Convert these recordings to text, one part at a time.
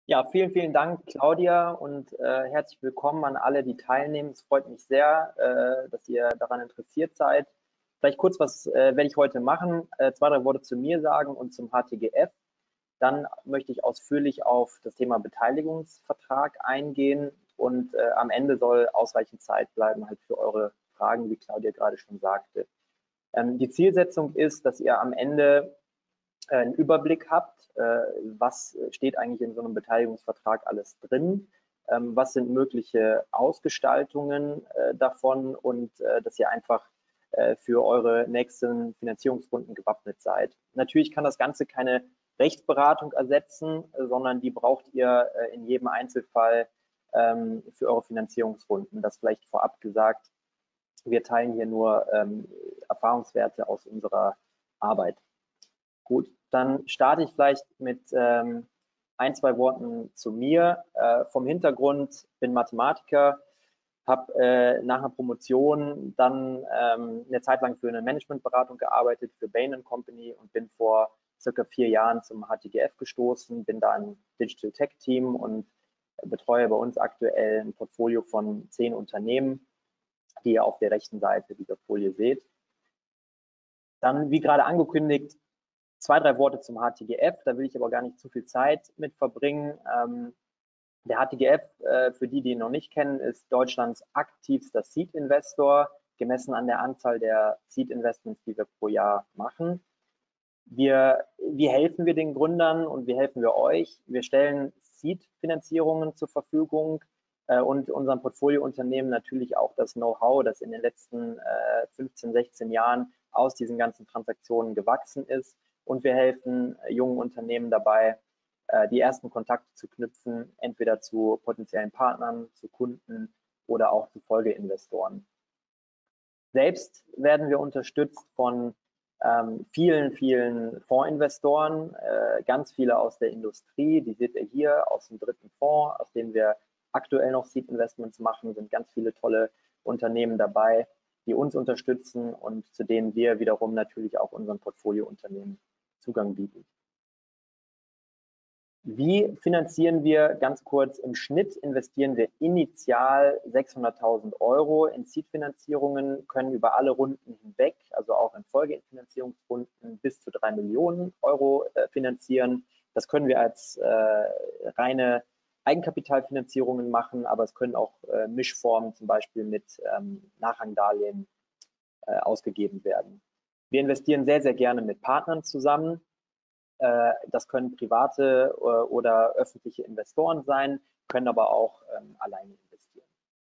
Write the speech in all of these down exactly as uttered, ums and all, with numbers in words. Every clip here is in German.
Ja, vielen, vielen Dank, Claudia, und äh, herzlich willkommen an alle, die teilnehmen. Es freut mich sehr, äh, dass ihr daran interessiert seid. Vielleicht kurz, was äh, werde ich heute machen? Äh, zwei, drei Worte zu mir sagen und zum H T G F. Dann möchte ich ausführlich auf das Thema Beteiligungsvertrag eingehen und äh, am Ende soll ausreichend Zeit bleiben halt für eure Fragen, wie Claudia gerade schon sagte. Ähm, die Zielsetzung ist, dass ihr am Ende einen Überblick habt, äh, was steht eigentlich in so einem Beteiligungsvertrag alles drin, ähm, was sind mögliche Ausgestaltungen äh, davon und äh, dass ihr einfach äh, für eure nächsten Finanzierungsrunden gewappnet seid. Natürlich kann das Ganze keine Rechtsberatung ersetzen, sondern die braucht ihr äh, in jedem Einzelfall ähm, für eure Finanzierungsrunden. Das vielleicht vorab gesagt. Wir teilen hier nur ähm, Erfahrungswerte aus unserer Arbeit. Gut, dann starte ich vielleicht mit ähm, ein, zwei Worten zu mir. Äh, vom Hintergrund bin Mathematiker, habe äh, nach einer Promotion dann ähm, eine Zeit lang für eine Managementberatung gearbeitet, für Bain and Company, und bin vor circa vier Jahren zum H T G F gestoßen, bin da im Digital Tech Team und betreue bei uns aktuell ein Portfolio von zehn Unternehmen, die ihr auf der rechten Seite dieser Folie seht. Dann, wie gerade angekündigt, zwei, drei Worte zum H T G F, da will ich aber gar nicht zu viel Zeit mit verbringen. Ähm, der H T G F, äh, für die, die ihn noch nicht kennen, ist Deutschlands aktivster Seed-Investor, gemessen an der Anzahl der Seed-Investments, die wir pro Jahr machen. Wir, wie helfen wir den Gründern und wie helfen wir euch? Wir stellen Seed-Finanzierungen zur Verfügung äh, und unseren Portfoliounternehmen natürlich auch das Know-how, das in den letzten äh, fünfzehn, sechzehn Jahren aus diesen ganzen Transaktionen gewachsen ist. Und wir helfen äh, jungen Unternehmen dabei, äh, die ersten Kontakte zu knüpfen, entweder zu potenziellen Partnern, zu Kunden oder auch zu Folgeinvestoren. Selbst werden wir unterstützt von ähm, vielen, vielen Fondsinvestoren, äh, ganz viele aus der Industrie, die seht ihr hier aus dem dritten Fonds, aus dem wir aktuell noch Seed Investments machen, sind ganz viele tolle Unternehmen dabei, die uns unterstützen und zu denen wir wiederum natürlich auch unseren Portfoliounternehmen Zugang bieten. Wie finanzieren wir? Ganz kurz, im Schnitt investieren wir initial sechshunderttausend Euro in Seed-Finanzierungen, können über alle Runden hinweg, also auch in Folgefinanzierungsrunden, bis zu drei Millionen Euro äh, finanzieren. Das können wir als äh, reine Eigenkapitalfinanzierungen machen, aber es können auch äh, Mischformen, zum Beispiel mit ähm, Nachrangdarlehen, äh, ausgegeben werden. Wir investieren sehr, sehr gerne mit Partnern zusammen. Das können private oder öffentliche Investoren sein, können aber auch ähm, alleine investieren.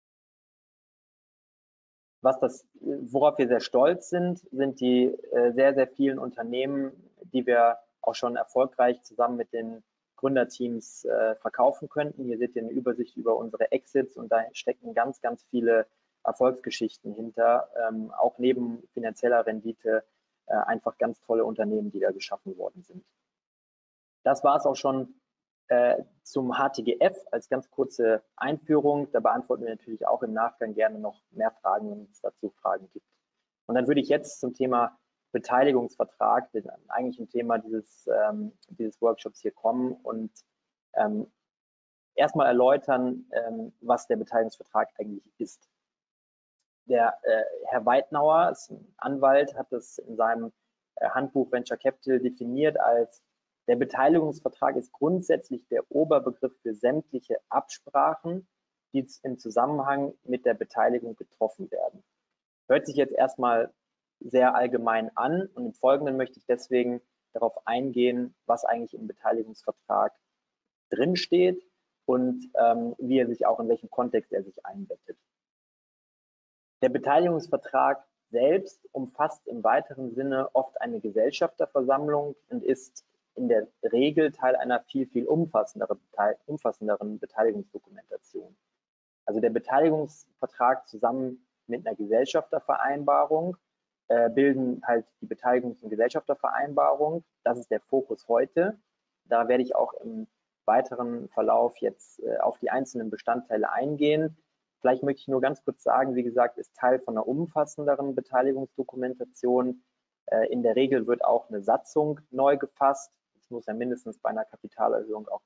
Was das, worauf wir sehr stolz sind, sind die äh, sehr, sehr vielen Unternehmen, die wir auch schon erfolgreich zusammen mit den Gründerteams äh, verkaufen könnten. Hier seht ihr eine Übersicht über unsere Exits und da stecken ganz, ganz viele Erfolgsgeschichten hinter, ähm, auch neben finanzieller Rendite äh, einfach ganz tolle Unternehmen, die da geschaffen worden sind. Das war es auch schon äh, zum H T G F als ganz kurze Einführung. Da beantworten wir natürlich auch im Nachgang gerne noch mehr Fragen, wenn es dazu Fragen gibt. Und dann würde ich jetzt zum Thema Beteiligungsvertrag, das eigentlich ein Thema dieses, ähm, dieses Workshops hier kommen und ähm, erstmal erläutern, ähm, was der Beteiligungsvertrag eigentlich ist. Der äh, Herr Weidnauer, ist ein Anwalt, hat das in seinem äh, Handbuch Venture Capital definiert als: Der Beteiligungsvertrag ist grundsätzlich der Oberbegriff für sämtliche Absprachen, die im Zusammenhang mit der Beteiligung getroffen werden. Hört sich jetzt erstmal sehr allgemein an und im Folgenden möchte ich deswegen darauf eingehen, was eigentlich im Beteiligungsvertrag drinsteht und ähm, wie er sich auch, in welchem Kontext er sich einbettet. Der Beteiligungsvertrag selbst umfasst im weiteren Sinne oft eine Gesellschafterversammlung und ist in der Regel Teil einer viel, viel umfassenderen, umfassenderen Beteiligungsdokumentation. Also der Beteiligungsvertrag zusammen mit einer Gesellschaftervereinbarung äh, bilden halt die Beteiligungs- und Gesellschaftervereinbarung. Das ist der Fokus heute. Da werde ich auch im weiteren Verlauf jetzt äh, auf die einzelnen Bestandteile eingehen. Vielleicht möchte ich nur ganz kurz sagen, wie gesagt, ist Teil von einer umfassenderen Beteiligungsdokumentation. Äh, in der Regel wird auch eine Satzung neu gefasst. Es muss ja mindestens bei einer Kapitalerhöhung auch mal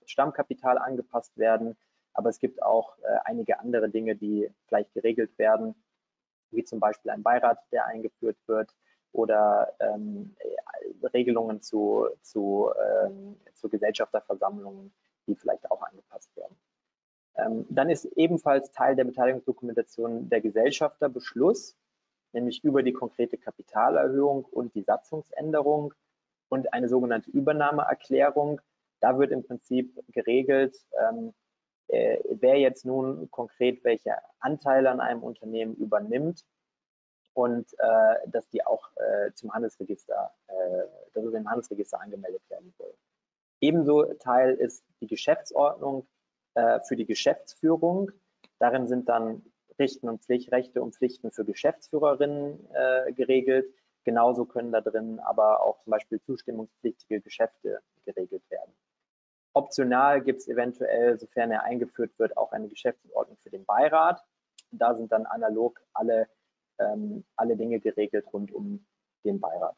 Stammkapital angepasst werden. Aber es gibt auch äh, einige andere Dinge, die vielleicht geregelt werden, wie zum Beispiel ein Beirat, der eingeführt wird, oder ähm, Regelungen zu, zu, ähm, zu Gesellschafterversammlungen, die vielleicht auch angepasst werden. Ähm, dann ist ebenfalls Teil der Beteiligungsdokumentation der Gesellschafterbeschluss, nämlich über die konkrete Kapitalerhöhung und die Satzungsänderung und eine sogenannte Übernahmeerklärung. Da wird im Prinzip geregelt, ähm, äh, wer jetzt nun konkret welche Anteile an einem Unternehmen übernimmt und äh, dass die auch äh, zum Handelsregister, äh, dass es im Handelsregister angemeldet werden soll. Ebenso Teil ist die Geschäftsordnung äh, für die Geschäftsführung. Darin sind dann Richten und Pflicht, Rechte und Pflichten für Geschäftsführerinnen äh, geregelt. Genauso können da drin aber auch zum Beispiel zustimmungspflichtige Geschäfte geregelt werden. Optional gibt es eventuell, sofern er eingeführt wird, auch eine Geschäftsordnung für den Beirat. Da sind dann analog alle, ähm, alle Dinge geregelt rund um den Beirat.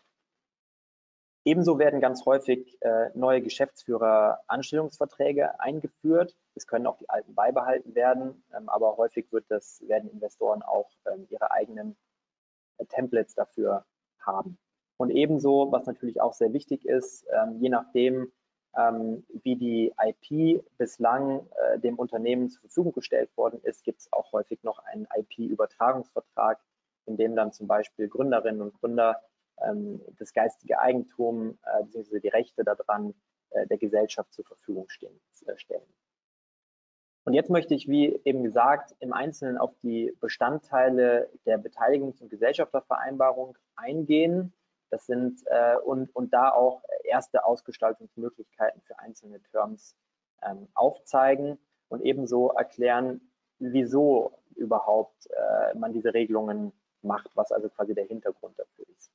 Ebenso werden ganz häufig äh, neue Geschäftsführer-Anstellungsverträge eingeführt. Es können auch die alten beibehalten werden, ähm, aber häufig wird das, werden Investoren auch ähm, ihre eigenen äh, Templates dafür haben. Und ebenso, was natürlich auch sehr wichtig ist, ähm, je nachdem, ähm, wie die I P bislang äh, dem Unternehmen zur Verfügung gestellt worden ist, gibt es auch häufig noch einen I P-Übertragungsvertrag, in dem dann zum Beispiel Gründerinnen und Gründer ähm, das geistige Eigentum äh, bzw. die Rechte daran äh, der Gesellschaft zur Verfügung stehen, äh, stellen. Und jetzt möchte ich, wie eben gesagt, im Einzelnen auf die Bestandteile der Beteiligungs- und Gesellschaftervereinbarung eingehen. Das sind äh, und, und da auch erste Ausgestaltungsmöglichkeiten für einzelne Terms ähm, aufzeigen und ebenso erklären, wieso überhaupt äh, man diese Regelungen macht, was also quasi der Hintergrund dafür ist.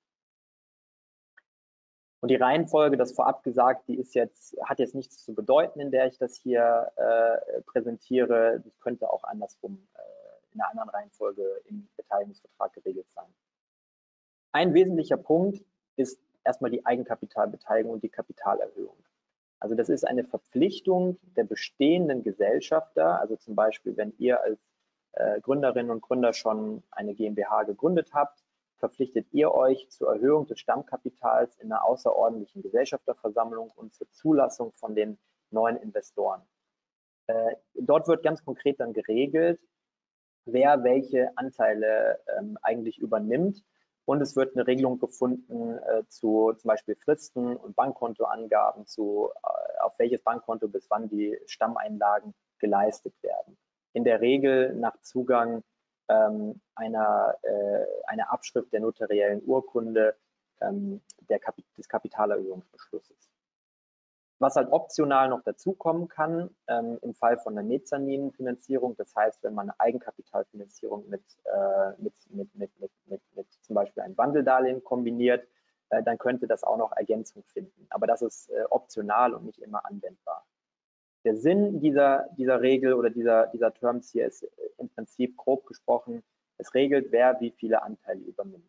Und die Reihenfolge, das vorab gesagt, die ist jetzt, hat jetzt nichts zu bedeuten, in der ich das hier äh, präsentiere. Das könnte auch andersrum äh, in einer anderen Reihenfolge im Beteiligungsvertrag geregelt sein. Ein wesentlicher Punkt ist erstmal die Eigenkapitalbeteiligung und die Kapitalerhöhung. Also das ist eine Verpflichtung der bestehenden Gesellschafter, also zum Beispiel, wenn ihr als äh, Gründerinnen und Gründer schon eine GmbH gegründet habt, verpflichtet ihr euch zur Erhöhung des Stammkapitals in einer außerordentlichen Gesellschafterversammlung und zur Zulassung von den neuen Investoren. Äh, dort wird ganz konkret dann geregelt, wer welche Anteile ähm, eigentlich übernimmt. Und es wird eine Regelung gefunden äh, zu zum Beispiel Fristen und Bankkontoangaben, zu äh, auf welches Bankkonto bis wann die Stammeinlagen geleistet werden. In der Regel nach Zugang ähm, einer, äh, einer Abschrift der notariellen Urkunde ähm, der Kap des Kapitalerhöhungsbeschlusses. Was halt optional noch dazukommen kann, ähm, im Fall von einer Mezzaninfinanzierung, das heißt, wenn man eine Eigenkapitalfinanzierung mit, äh, mit, mit, mit, mit, mit, mit zum Beispiel einem Wandeldarlehen kombiniert, äh, dann könnte das auch noch Ergänzung finden. Aber das ist äh, optional und nicht immer anwendbar. Der Sinn dieser, dieser Regel oder dieser, dieser Terms hier ist im Prinzip grob gesprochen, es regelt, wer wie viele Anteile übernimmt.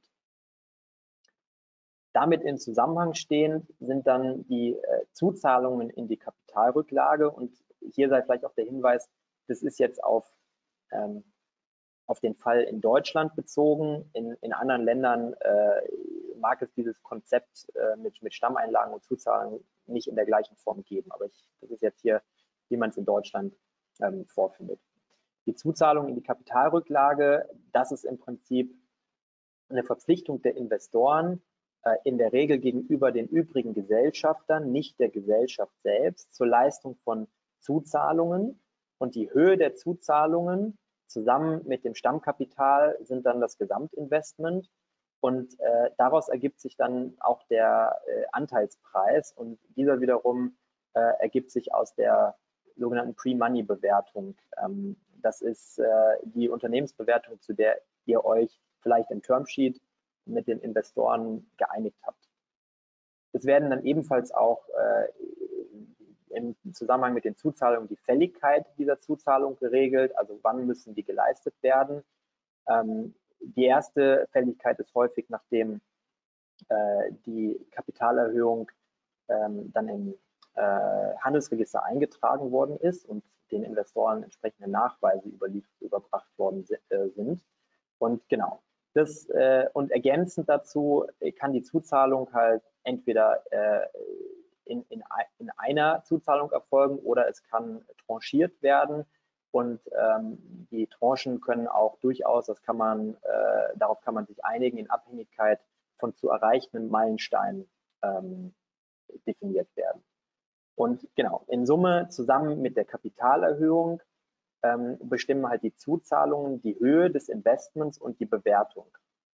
Damit in Zusammenhang stehend sind dann die äh, Zuzahlungen in die Kapitalrücklage und hier sei vielleicht auch der Hinweis, das ist jetzt auf, ähm, auf den Fall in Deutschland bezogen. In, in anderen Ländern äh, mag es dieses Konzept äh, mit, mit Stammeinlagen und Zuzahlungen nicht in der gleichen Form geben, aber ich, das ist jetzt hier, wie man es in Deutschland ähm, vorfindet. Die Zuzahlung in die Kapitalrücklage, das ist im Prinzip eine Verpflichtung der Investoren, in der Regel gegenüber den übrigen Gesellschaftern, nicht der Gesellschaft selbst, zur Leistung von Zuzahlungen. Und die Höhe der Zuzahlungen zusammen mit dem Stammkapital sind dann das Gesamtinvestment. Und äh, daraus ergibt sich dann auch der äh, Anteilspreis. Und dieser wiederum äh, ergibt sich aus der sogenannten Pre-Money-Bewertung. Ähm, das ist äh, die Unternehmensbewertung, zu der ihr euch vielleicht im Termsheet mit den Investoren geeinigt habt. Es werden dann ebenfalls auch äh, im Zusammenhang mit den Zuzahlungen die Fälligkeit dieser Zuzahlung geregelt, also wann müssen die geleistet werden. Ähm, die erste Fälligkeit ist häufig, nachdem äh, die Kapitalerhöhung ähm, dann im, äh, Handelsregister eingetragen worden ist und den Investoren entsprechende Nachweise überbracht worden äh, sind. Und genau, das äh, und ergänzend dazu kann die Zuzahlung halt entweder äh, in, in, in einer Zuzahlung erfolgen oder es kann tranchiert werden. Und ähm, die Tranchen können auch durchaus, das kann man, äh, darauf kann man sich einigen, in Abhängigkeit von zu erreichenden Meilensteinen ähm, definiert werden. Und genau, in Summe zusammen mit der Kapitalerhöhung ähm, bestimmen halt die Zuzahlungen die Höhe des Investments und die Bewertung.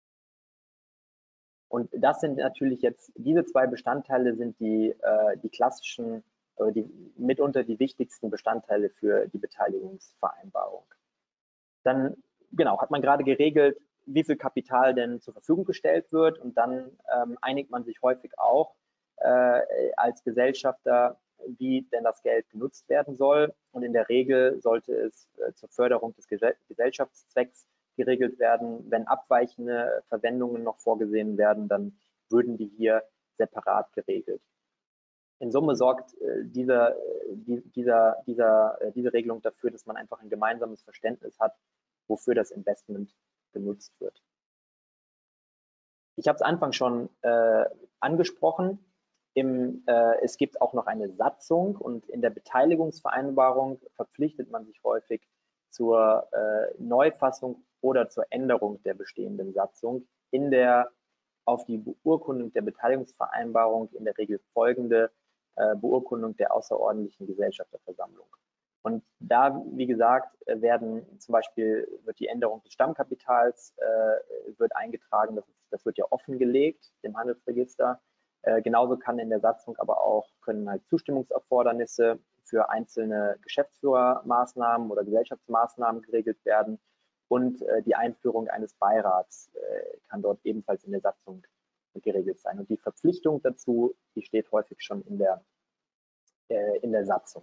Und das sind natürlich jetzt, diese zwei Bestandteile sind die, äh, die klassischen, äh, die, mitunter die wichtigsten Bestandteile für die Beteiligungsvereinbarung. Dann, genau, hat man gerade geregelt, wie viel Kapital denn zur Verfügung gestellt wird, und dann ähm, einigt man sich häufig auch äh, als Gesellschafter, wie denn das Geld genutzt werden soll. Und in der Regel sollte es äh, zur Förderung des Gesellschaftszwecks geregelt werden. Wenn abweichende Verwendungen noch vorgesehen werden, dann würden die hier separat geregelt. In Summe sorgt äh, dieser, die, dieser, dieser, äh, diese Regelung dafür, dass man einfach ein gemeinsames Verständnis hat, wofür das Investment genutzt wird. Ich habe es Anfang schon äh, angesprochen. Im, äh, es gibt auch noch eine Satzung, und in der Beteiligungsvereinbarung verpflichtet man sich häufig zur äh, Neufassung oder zur Änderung der bestehenden Satzung in der auf die Beurkundung der Beteiligungsvereinbarung in der Regel folgende äh, Beurkundung der außerordentlichen Gesellschafterversammlung. Und da, wie gesagt, werden zum Beispiel wird die Änderung des Stammkapitals äh, wird eingetragen, das, ist, das wird ja offengelegt dem Handelsregister. Äh, genauso kann in der Satzung aber auch können halt Zustimmungserfordernisse für einzelne Geschäftsführermaßnahmen oder Gesellschaftsmaßnahmen geregelt werden. Und äh, die Einführung eines Beirats äh, kann dort ebenfalls in der Satzung geregelt sein. Und die Verpflichtung dazu, die steht häufig schon in der, äh, in der Satzung.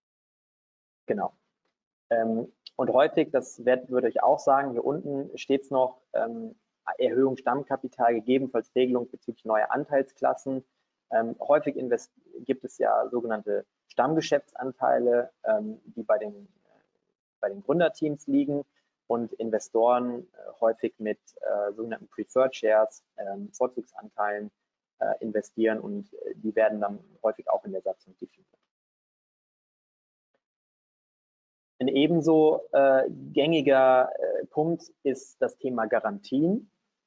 Genau. Ähm, und häufig, das werd, würde ich auch sagen, hier unten steht es noch, ähm, Erhöhung Stammkapital, gegebenenfalls Regelung bezüglich neuer Anteilsklassen. Ähm, häufig gibt es ja sogenannte Stammgeschäftsanteile, ähm, die bei den, bei den Gründerteams liegen, und Investoren äh, häufig mit äh, sogenannten Preferred Shares, ähm, Vorzugsanteilen äh, investieren, und äh, die werden dann häufig auch in der Satzung definiert. Ein ebenso äh, gängiger äh, Punkt ist das Thema Garantien.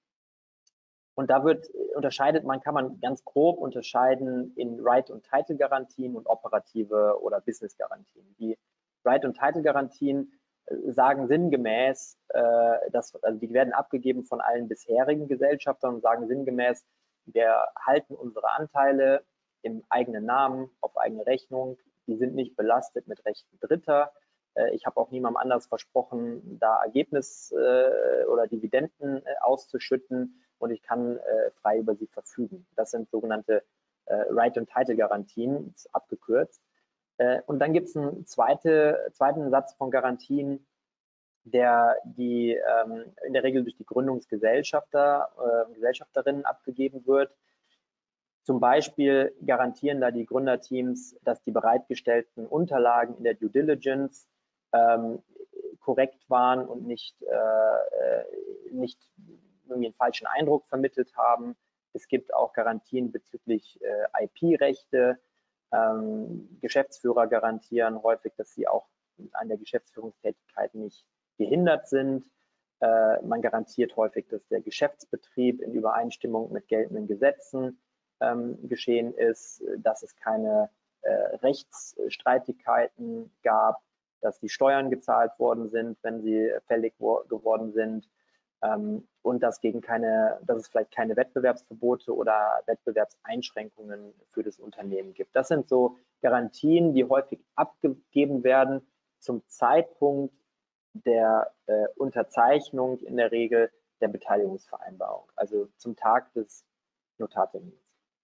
Und da wird unterscheidet man, kann man ganz grob unterscheiden in Right- und Title-Garantien und operative oder Business-Garantien. Die Right- und Title-Garantien äh, sagen sinngemäß, äh, dass, also die werden abgegeben von allen bisherigen Gesellschaftern und sagen sinngemäß, wir halten unsere Anteile im eigenen Namen, auf eigene Rechnung, die sind nicht belastet mit Rechten Dritter. Äh, ich habe auch niemandem anders versprochen, da Ergebnis äh, oder Dividenden äh, auszuschütten, und ich kann äh, frei über sie verfügen. Das sind sogenannte äh, Right- und Title-Garantien, abgekürzt. Äh, und dann gibt es einen zweite, zweiten Satz von Garantien, der die ähm, in der Regel durch die Gründungsgesellschafter, äh, Gesellschafterinnen abgegeben wird. Zum Beispiel garantieren da die Gründerteams, dass die bereitgestellten Unterlagen in der Due Diligence ähm, korrekt waren und nicht, äh, nicht irgendwie einen falschen Eindruck vermittelt haben. Es gibt auch Garantien bezüglich äh, I P-Rechte. Ähm, Geschäftsführer garantieren häufig, dass sie auch an der Geschäftsführungstätigkeit nicht gehindert sind. Äh, man garantiert häufig, dass der Geschäftsbetrieb in Übereinstimmung mit geltenden Gesetzen ähm, geschehen ist, dass es keine äh, Rechtsstreitigkeiten gab, dass die Steuern gezahlt worden sind, wenn sie fällig geworden sind, ähm, und dass, gegen keine, dass es vielleicht keine Wettbewerbsverbote oder Wettbewerbseinschränkungen für das Unternehmen gibt. Das sind so Garantien, die häufig abgegeben werden zum Zeitpunkt der äh, Unterzeichnung in der Regel der Beteiligungsvereinbarung, also zum Tag des Notartermins.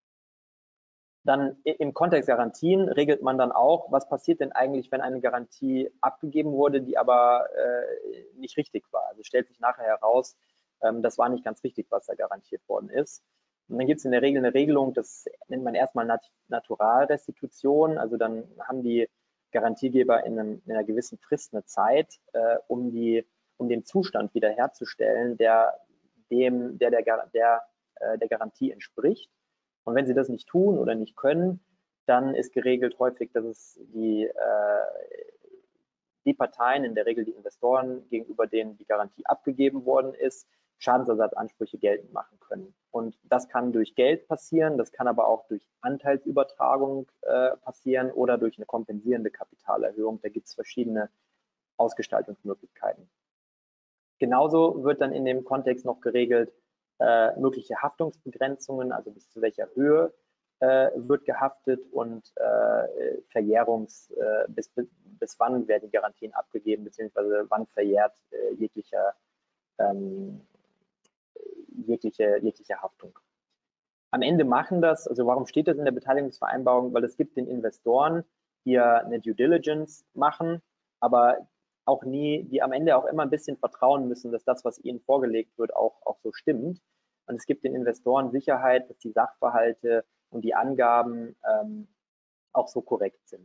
Dann im Kontext Garantien regelt man dann auch, was passiert denn eigentlich, wenn eine Garantie abgegeben wurde, die aber äh, nicht richtig war. Also stellt sich nachher heraus, ähm, das war nicht ganz richtig, was da garantiert worden ist. Und dann gibt es in der Regel eine Regelung, das nennt man erstmal Nat Naturalrestitution, also dann haben die Garantiegeber in, einem, in einer gewissen Frist eine Zeit, äh, um, die, um den Zustand wiederherzustellen, der dem, der, der, der, äh, der Garantie entspricht. Und wenn sie das nicht tun oder nicht können, dann ist geregelt häufig, dass es die, äh, die Parteien, in der Regel die Investoren, gegenüber denen die Garantie abgegeben worden ist, Schadensersatzansprüche geltend machen können. Und das kann durch Geld passieren, das kann aber auch durch Anteilsübertragung äh, passieren oder durch eine kompensierende Kapitalerhöhung. Da gibt es verschiedene Ausgestaltungsmöglichkeiten. Genauso wird dann in dem Kontext noch geregelt, äh, mögliche Haftungsbegrenzungen, also bis zu welcher Höhe äh, wird gehaftet und äh, Verjährungs, äh, bis, bis wann werden die Garantien abgegeben, beziehungsweise wann verjährt äh, jeglicher ähm, jegliche, jegliche Haftung. Am Ende machen das, also warum steht das in der Beteiligungsvereinbarung? Weil es gibt den Investoren, die ja eine Due Diligence machen, aber auch nie, die am Ende auch immer ein bisschen vertrauen müssen, dass das, was ihnen vorgelegt wird, auch, auch so stimmt. Und es gibt den Investoren Sicherheit, dass die Sachverhalte und die Angaben ähm, auch so korrekt sind.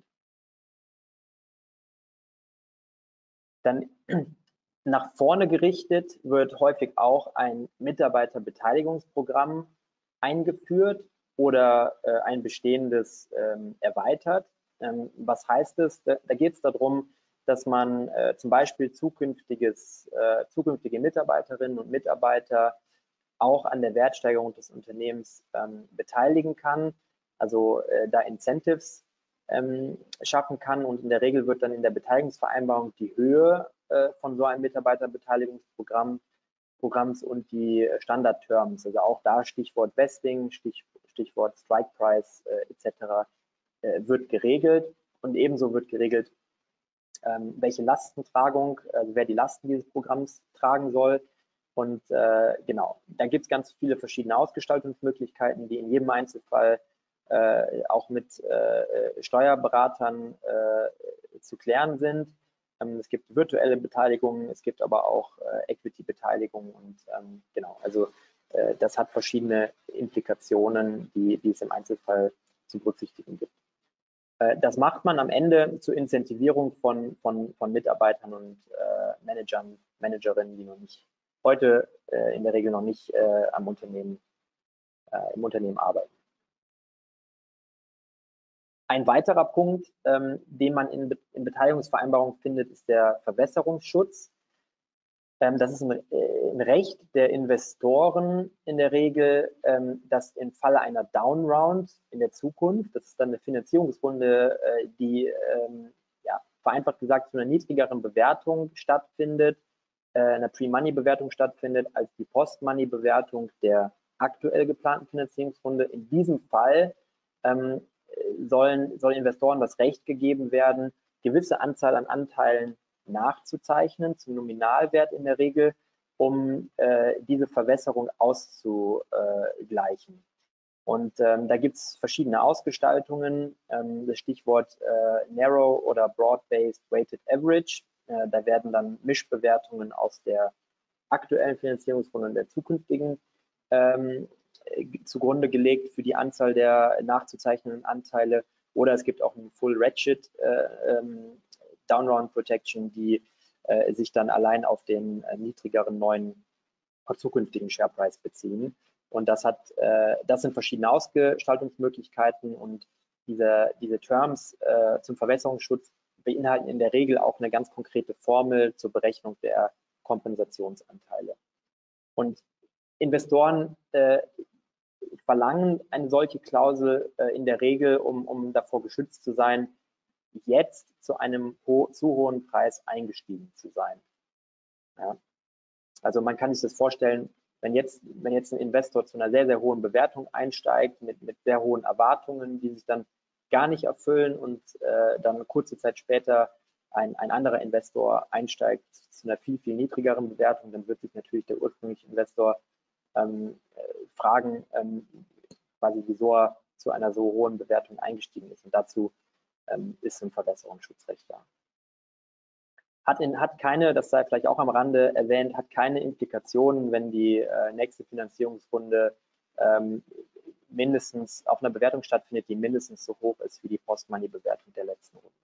Dann nach vorne gerichtet wird häufig auch ein Mitarbeiterbeteiligungsprogramm eingeführt oder äh, ein bestehendes ähm, erweitert. Ähm, was heißt es? Da, da geht es darum, dass man äh, zum Beispiel zukünftiges, äh, zukünftige Mitarbeiterinnen und Mitarbeiter auch an der Wertsteigerung des Unternehmens ähm, beteiligen kann, also äh, da Incentives ähm, schaffen kann, und in der Regel wird dann in der Beteiligungsvereinbarung die Höhe äh, von so einem Mitarbeiterbeteiligungsprogramm Programms und die Standardterms, also auch da Stichwort Vesting, Stich, Stichwort Strike Price äh, et cetera äh, wird geregelt, und ebenso wird geregelt, ähm, welche Lastentragung, also wer die Lasten dieses Programms tragen soll. Und äh, genau, da gibt es ganz viele verschiedene Ausgestaltungsmöglichkeiten, die in jedem Einzelfall äh, auch mit äh, Steuerberatern äh, zu klären sind. Ähm, es gibt virtuelle Beteiligungen, es gibt aber auch äh, Equity-Beteiligungen, und ähm, genau, also äh, das hat verschiedene Implikationen, die, die es im Einzelfall zu berücksichtigen gibt. Äh, das macht man am Ende zur Incentivierung von, von, von Mitarbeitern und äh, Managern, Managerinnen, die noch nicht heute äh, in der Regel noch nicht äh, am Unternehmen, äh, im Unternehmen arbeiten. Ein weiterer Punkt, ähm, den man in, Be in Beteiligungsvereinbarungen findet, ist der Verwässerungsschutz. Ähm, das ist ein, äh, ein Recht der Investoren in der Regel, ähm, dass im Falle einer Downround in der Zukunft, das ist dann eine Finanzierungsrunde, äh, die ähm, ja, vereinfacht gesagt zu einer niedrigeren Bewertung stattfindet, äh, einer Pre-Money-Bewertung stattfindet als die Post-Money-Bewertung der aktuell geplanten Finanzierungsrunde. In diesem Fall ähm, sollen, sollen Investoren das Recht gegeben werden, gewisse Anzahl an Anteilen nachzuzeichnen, zum Nominalwert in der Regel, um äh, diese Verwässerung auszugleichen. Und ähm, da gibt es verschiedene Ausgestaltungen. Ähm, das Stichwort äh, Narrow oder Broad-Based Weighted Average. Äh, da werden dann Mischbewertungen aus der aktuellen Finanzierungsrunde und der zukünftigen ähm, zugrunde gelegt für die Anzahl der nachzuzeichnenden Anteile. Oder es gibt auch einen Full Ratchet äh, ähm, Downround Protection, die äh, sich dann allein auf den äh, niedrigeren neuen zukünftigen Share Price beziehen. Und das hat, äh, das sind verschiedene Ausgestaltungsmöglichkeiten, und diese, diese Terms äh, zum Verwässerungsschutz beinhalten in der Regel auch eine ganz konkrete Formel zur Berechnung der Kompensationsanteile. Und Investoren äh, verlangen eine solche Klausel äh, in der Regel, um, um davor geschützt zu sein, jetzt zu einem ho zu hohen Preis eingestiegen zu sein. Ja. Also man kann sich das vorstellen, wenn jetzt, wenn jetzt ein Investor zu einer sehr, sehr hohen Bewertung einsteigt, mit, mit sehr hohen Erwartungen, die sich dann gar nicht erfüllen, und äh, dann kurze Zeit später ein, ein anderer Investor einsteigt zu einer viel, viel niedrigeren Bewertung, dann wird sich natürlich der ursprüngliche Investor ähm, äh, fragen, ähm, quasi wieso er zu einer so hohen Bewertung eingestiegen ist. Und dazu ähm, ist ein Verwässerungsschutzrecht da. Hat, in, hat keine, das sei vielleicht auch am Rande erwähnt, hat keine Implikationen, wenn die äh, nächste Finanzierungsrunde ähm, mindestens auf einer Bewertung stattfindet, die mindestens so hoch ist wie die Post-Money-Bewertung der letzten Runde.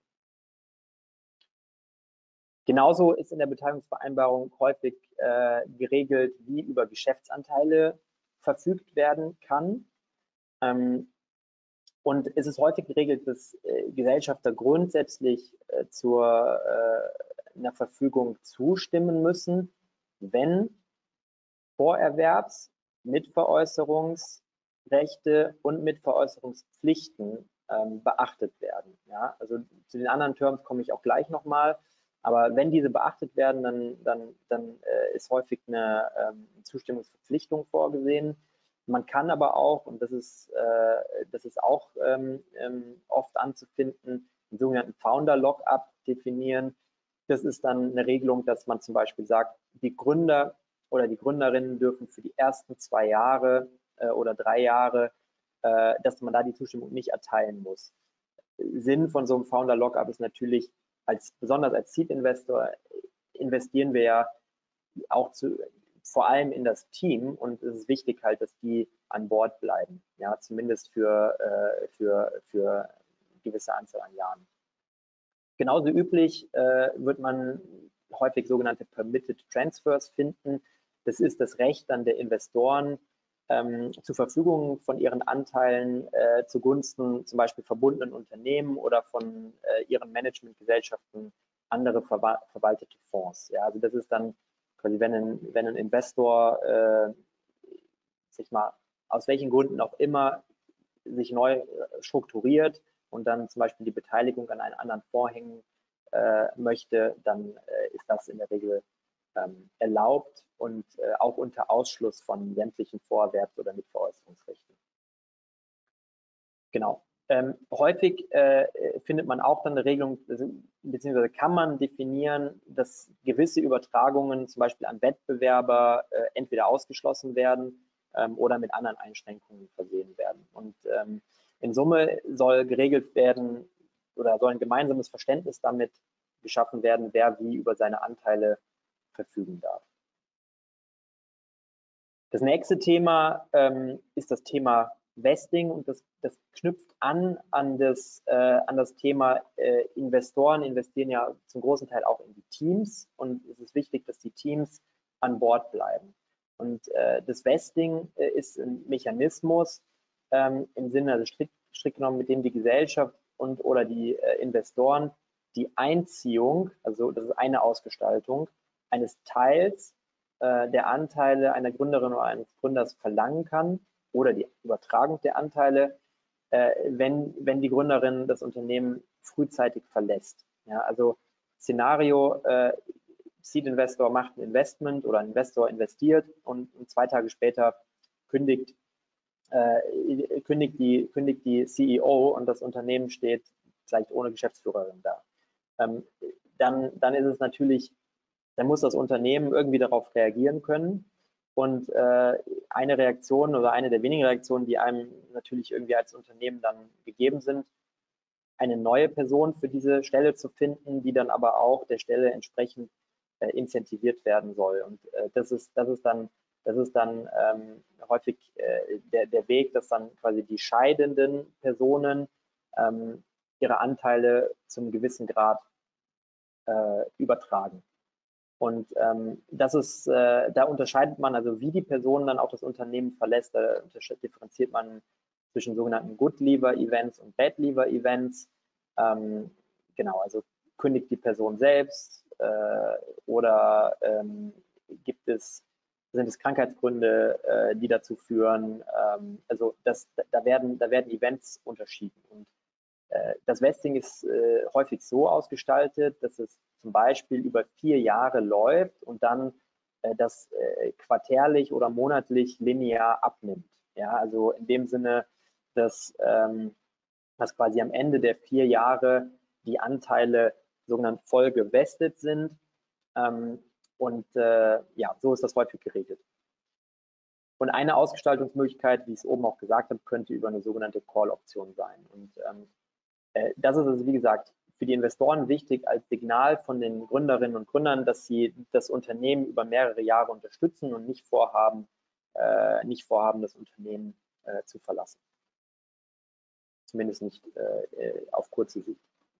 Genauso ist in der Beteiligungsvereinbarung häufig äh, geregelt, wie über Geschäftsanteile verfügt werden kann. Ähm, und es ist häufig geregelt, dass äh, Gesellschafter grundsätzlich äh, zur äh, einer Verfügung zustimmen müssen, wenn Vorerwerbs-, Mitveräußerungsrechte und Mitveräußerungspflichten ähm, beachtet werden. Ja? Also zu den anderen Terms komme ich auch gleich nochmal. Aber wenn diese beachtet werden, dann, dann, dann äh, ist häufig eine ähm, Zustimmungsverpflichtung vorgesehen. Man kann aber auch, und das ist, äh, das ist auch ähm, ähm, oft anzufinden, den sogenannten Founder-Lockup definieren. Das ist dann eine Regelung, dass man zum Beispiel sagt, die Gründer oder die Gründerinnen dürfen für die ersten zwei Jahre äh, oder drei Jahre, äh, dass man da die Zustimmung nicht erteilen muss. Sinn von so einem Founder-Lockup ist natürlich, als, besonders als Seed-Investor investieren wir ja auch zu, vor allem in das Team, und es ist wichtig halt, dass die an Bord bleiben, ja, zumindest für, äh, für, für eine gewisse Anzahl an Jahren. Genauso üblich äh, wird man häufig sogenannte Permitted Transfers finden. Das ist das Recht dann der Investoren, ähm, zur Verfügung von ihren Anteilen äh, zugunsten zum Beispiel verbundenen Unternehmen oder von äh, ihren Managementgesellschaften andere verwal verwaltete Fonds. Ja, also das ist dann quasi, wenn ein, wenn ein Investor äh, sich mal aus welchen Gründen auch immer sich neu strukturiert und dann zum Beispiel die Beteiligung an einen anderen Fonds hängen äh, möchte, dann äh, ist das in der Regel ähm, erlaubt und äh, auch unter Ausschluss von sämtlichen Vorerwerbs- oder Mitveräußerungsrechten. Genau. Ähm, häufig äh, findet man auch dann eine Regelung, beziehungsweise kann man definieren, dass gewisse Übertragungen zum Beispiel an Wettbewerber äh, entweder ausgeschlossen werden ähm, oder mit anderen Einschränkungen versehen werden. Und ähm, in Summe soll geregelt werden oder soll ein gemeinsames Verständnis damit geschaffen werden, wer wie über seine Anteile verfügen darf. Das nächste Thema ähm, ist das Thema Vesting, und das, das knüpft an an das, äh, an das Thema äh, Investoren investieren ja zum großen Teil auch in die Teams, und es ist wichtig, dass die Teams an Bord bleiben. Und äh, das Vesting äh, ist ein Mechanismus ähm, im Sinne, also strikt, strikt genommen, mit dem die Gesellschaft und oder die äh, Investoren die Einziehung, also das ist eine Ausgestaltung, eines Teils äh, der Anteile einer Gründerin oder eines Gründers verlangen kann, oder die Übertragung der Anteile, äh, wenn, wenn die Gründerin das Unternehmen frühzeitig verlässt. Ja, also Szenario, äh, Seed-Investor macht ein Investment oder ein Investor investiert und, und zwei Tage später kündigt, äh, kündigt, die, kündigt die C E O und das Unternehmen steht vielleicht ohne Geschäftsführerin da. Ähm, dann, dann ist es natürlich, dann muss das Unternehmen irgendwie darauf reagieren können. Und äh, eine Reaktion oder eine der wenigen Reaktionen, die einem natürlich irgendwie als Unternehmen dann gegeben sind, eine neue Person für diese Stelle zu finden, die dann aber auch der Stelle entsprechend äh, incentiviert werden soll. Und äh, das ist, das ist dann, das ist dann ähm, häufig äh, der, der Weg, dass dann quasi die scheidenden Personen ähm, ihre Anteile zum gewissen Grad äh, übertragen. Und ähm, das ist, äh, da unterscheidet man also, wie die Person dann auch das Unternehmen verlässt. Da differenziert man zwischen sogenannten Good Leaver Events und Bad Leaver Events. Ähm, genau, also kündigt die Person selbst äh, oder ähm, gibt es, sind es Krankheitsgründe, äh, die dazu führen. Ähm, also das, da werden, da werden Events unterschieden. Und äh, das Vesting ist äh, häufig so ausgestaltet, dass es zum Beispiel über vier Jahre läuft und dann äh, das äh, quartärlich oder monatlich linear abnimmt. Ja, also in dem Sinne, dass, ähm, dass quasi am Ende der vier Jahre die Anteile sogenannt voll gewestet sind. Ähm, und äh, ja, so ist das häufig geregelt. Und eine Ausgestaltungsmöglichkeit, wie ich es oben auch gesagt habe, könnte über eine sogenannte Call-Option sein. Und ähm, das ist also, wie gesagt, für die Investoren wichtig als Signal von den Gründerinnen und Gründern, dass sie das Unternehmen über mehrere Jahre unterstützen und nicht vorhaben, äh, nicht vorhaben, das Unternehmen äh, zu verlassen. Zumindest nicht äh, auf kurze Sicht.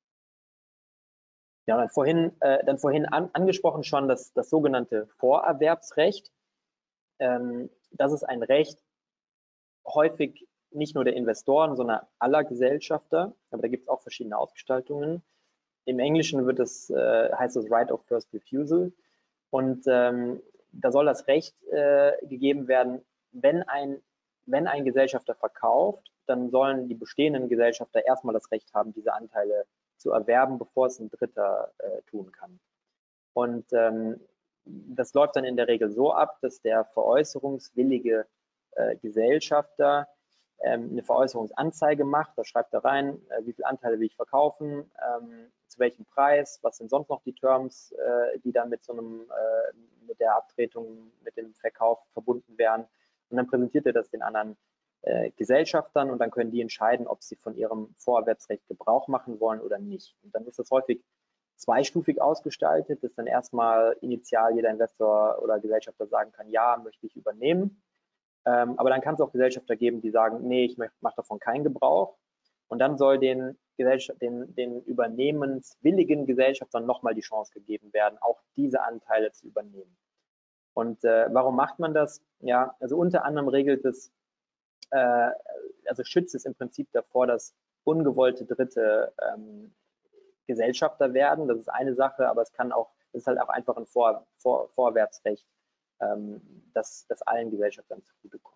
Ja, dann vorhin, äh, dann vorhin an, angesprochen schon das, das sogenannte Vorerwerbsrecht. Ähm, das ist ein Recht häufig nicht nur der Investoren, sondern aller Gesellschafter. Aber da gibt es auch verschiedene Ausgestaltungen. Im Englischen wird es, äh, heißt es Right of First Refusal. Und ähm, da soll das Recht äh, gegeben werden, wenn ein, wenn ein Gesellschafter verkauft, dann sollen die bestehenden Gesellschafter erstmal das Recht haben, diese Anteile zu erwerben, bevor es ein Dritter äh, tun kann. Und ähm, das läuft dann in der Regel so ab, dass der veräußerungswillige äh, Gesellschafter ähm, eine Veräußerungsanzeige macht. Da schreibt er rein, äh, wie viele Anteile will ich verkaufen, ähm, zu welchem Preis, was sind sonst noch die Terms, äh, die dann mit so einem, äh, mit der Abtretung, mit dem Verkauf verbunden werden. Und dann präsentiert er das den anderen äh, Gesellschaftern und dann können die entscheiden, ob sie von ihrem Vorerwerbsrecht Gebrauch machen wollen oder nicht. Und dann ist das häufig zweistufig ausgestaltet, dass dann erstmal initial jeder Investor oder Gesellschafter sagen kann, ja, möchte ich übernehmen. Ähm, aber dann kann es auch Gesellschafter geben, die sagen, nee, ich mache davon keinen Gebrauch. Und dann soll den, den, den übernehmenswilligen Gesellschaftern nochmal die Chance gegeben werden, auch diese Anteile zu übernehmen. Und äh, warum macht man das? Ja, also unter anderem regelt es, äh, also schützt es im Prinzip davor, dass ungewollte Dritte ähm, Gesellschafter werden. Das ist eine Sache, aber es kann auch, es ist halt auch einfach ein Vor, Vor, Vorwärtsrecht, ähm, das, das allen Gesellschaftern zugutekommt.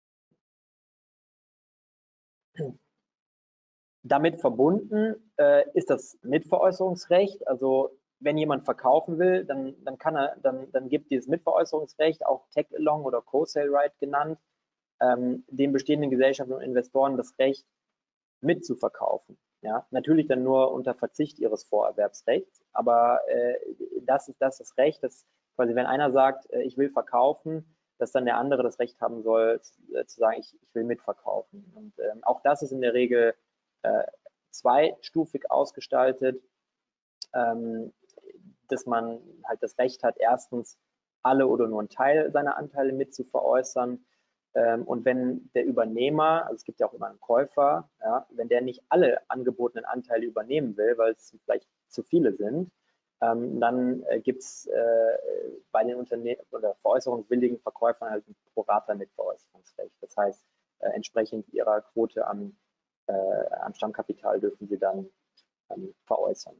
Damit verbunden äh, ist das Mitveräußerungsrecht. Also wenn jemand verkaufen will, dann, dann kann er, dann, dann gibt dieses Mitveräußerungsrecht, auch Tag-Along oder Co-Sale Right genannt, ähm, den bestehenden Gesellschaften und Investoren das Recht mitzuverkaufen. Ja, natürlich dann nur unter Verzicht ihres Vorerwerbsrechts, aber äh, das ist das, das Recht, dass quasi, wenn einer sagt, äh, ich will verkaufen, dass dann der andere das Recht haben soll, äh, zu sagen, ich, ich will mitverkaufen. Und ähm, auch das ist in der Regel äh, zweistufig ausgestaltet, ähm, dass man halt das Recht hat, erstens alle oder nur einen Teil seiner Anteile mit zu veräußern. Ähm, und wenn der Übernehmer, also es gibt ja auch immer einen Käufer, ja, wenn der nicht alle angebotenen Anteile übernehmen will, weil es vielleicht zu viele sind, ähm, dann äh, gibt es äh, bei den Unternehmen oder veräußerungswilligen Verkäufern halt ein Pro-Rata-Mitveräußerungsrecht. Das heißt, äh, entsprechend ihrer Quote am, äh, am Stammkapital dürfen sie dann ähm, veräußern.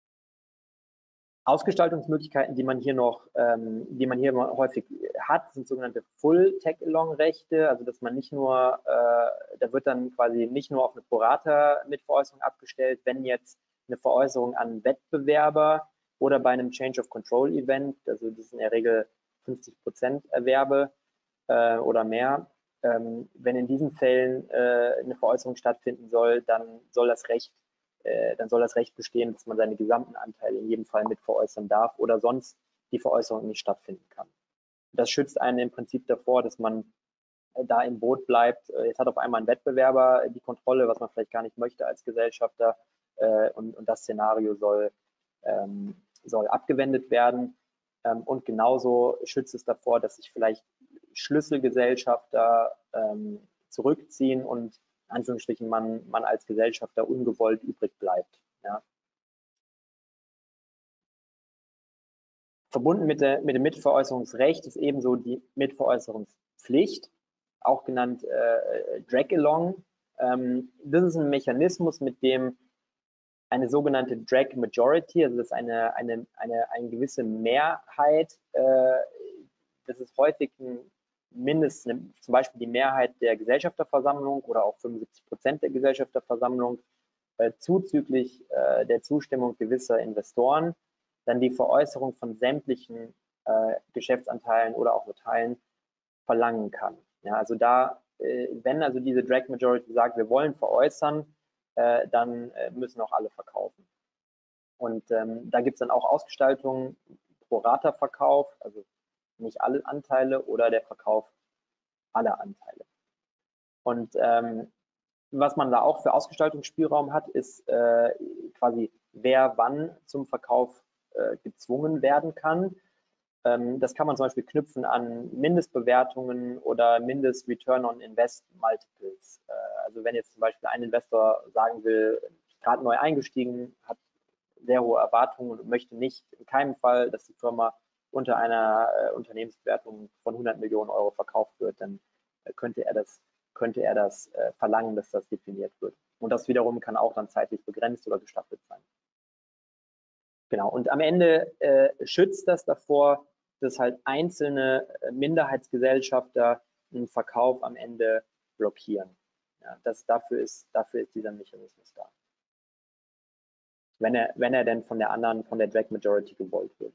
Ausgestaltungsmöglichkeiten, die man hier noch, ähm, die man hier häufig hat, sind sogenannte Full-Tag-Along-Rechte, also dass man nicht nur, äh, da wird dann quasi nicht nur auf eine Pro-Rata-Mitveräußerung abgestellt, wenn jetzt eine Veräußerung an Wettbewerber oder bei einem Change of Control Event, also das sind in der Regel fünfzig Prozent Erwerbe äh, oder mehr, ähm, wenn in diesen Fällen äh, eine Veräußerung stattfinden soll, dann soll das Recht dann soll das Recht bestehen, dass man seine gesamten Anteile in jedem Fall mit veräußern darf oder sonst die Veräußerung nicht stattfinden kann. Das schützt einen im Prinzip davor, dass man da im Boot bleibt. Jetzt hat auf einmal ein Wettbewerber die Kontrolle, was man vielleicht gar nicht möchte als Gesellschafter, und, und das Szenario soll, ähm, soll abgewendet werden. Ähm, und genauso schützt es davor, dass sich vielleicht Schlüsselgesellschafter ähm, zurückziehen und in Anführungsstrichen man, man als Gesellschafter ungewollt übrig bleibt. Ja. Verbunden mit, der, mit dem Mitveräußerungsrecht ist ebenso die Mitveräußerungspflicht, auch genannt äh, Drag-Along. Ähm, das ist ein Mechanismus, mit dem eine sogenannte Drag Majority, also das ist eine, eine, eine, eine gewisse Mehrheit, äh, das ist häufig ein mindestens zum Beispiel die Mehrheit der Gesellschafterversammlung oder auch fünfundsiebzig Prozent der Gesellschafterversammlung äh, zuzüglich äh, der Zustimmung gewisser Investoren dann die Veräußerung von sämtlichen äh, Geschäftsanteilen oder auch Teilen verlangen kann. Ja, also da, äh, wenn also diese Drag Majority sagt, wir wollen veräußern, äh, dann äh, müssen auch alle verkaufen. Und ähm, da gibt es dann auch Ausgestaltungen, Pro-Rata-Verkauf, also nicht alle Anteile oder der Verkauf aller Anteile. Und ähm, was man da auch für Ausgestaltungsspielraum hat, ist äh, quasi, wer wann zum Verkauf äh, gezwungen werden kann. Ähm, das kann man zum Beispiel knüpfen an Mindestbewertungen oder Mindest-Return on Invest Multiples. Äh, also wenn jetzt zum Beispiel ein Investor sagen will, gerade neu eingestiegen, hat sehr hohe Erwartungen und möchte nicht in keinem Fall, dass die Firma unter einer äh, Unternehmensbewertung von hundert Millionen Euro verkauft wird, dann äh, könnte er das, könnte er das äh, verlangen, dass das definiert wird. Und das wiederum kann auch dann zeitlich begrenzt oder gestaffelt sein. Genau, und am Ende äh, schützt das davor, dass halt einzelne äh, Minderheitsgesellschafter einen Verkauf am Ende blockieren. Ja, das, dafür, ist, dafür ist dieser Mechanismus da. Wenn er, wenn er denn von der anderen, von der Drag Majority gewollt wird.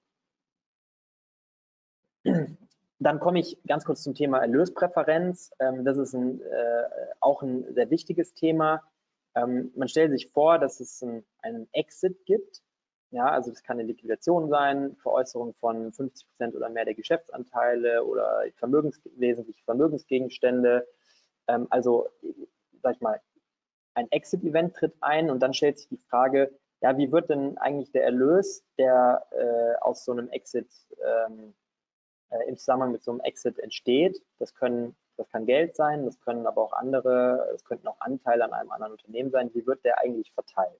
Dann komme ich ganz kurz zum Thema Erlöspräferenz. Ähm, das ist ein, äh, auch ein sehr wichtiges Thema. Ähm, man stellt sich vor, dass es ein, einen Exit gibt. Ja, also das kann eine Liquidation sein, Veräußerung von fünfzig Prozent oder mehr der Geschäftsanteile oder Vermögens, wesentliche Vermögensgegenstände. Ähm, also, sag ich mal, ein Exit-Event tritt ein und dann stellt sich die Frage, ja, wie wird denn eigentlich der Erlös, der äh, aus so einem Exit ähm, äh, im Zusammenhang mit so einem Exit entsteht? Das können, das kann Geld sein, das können aber auch andere, es könnten auch Anteile an einem anderen Unternehmen sein. Wie wird der eigentlich verteilt?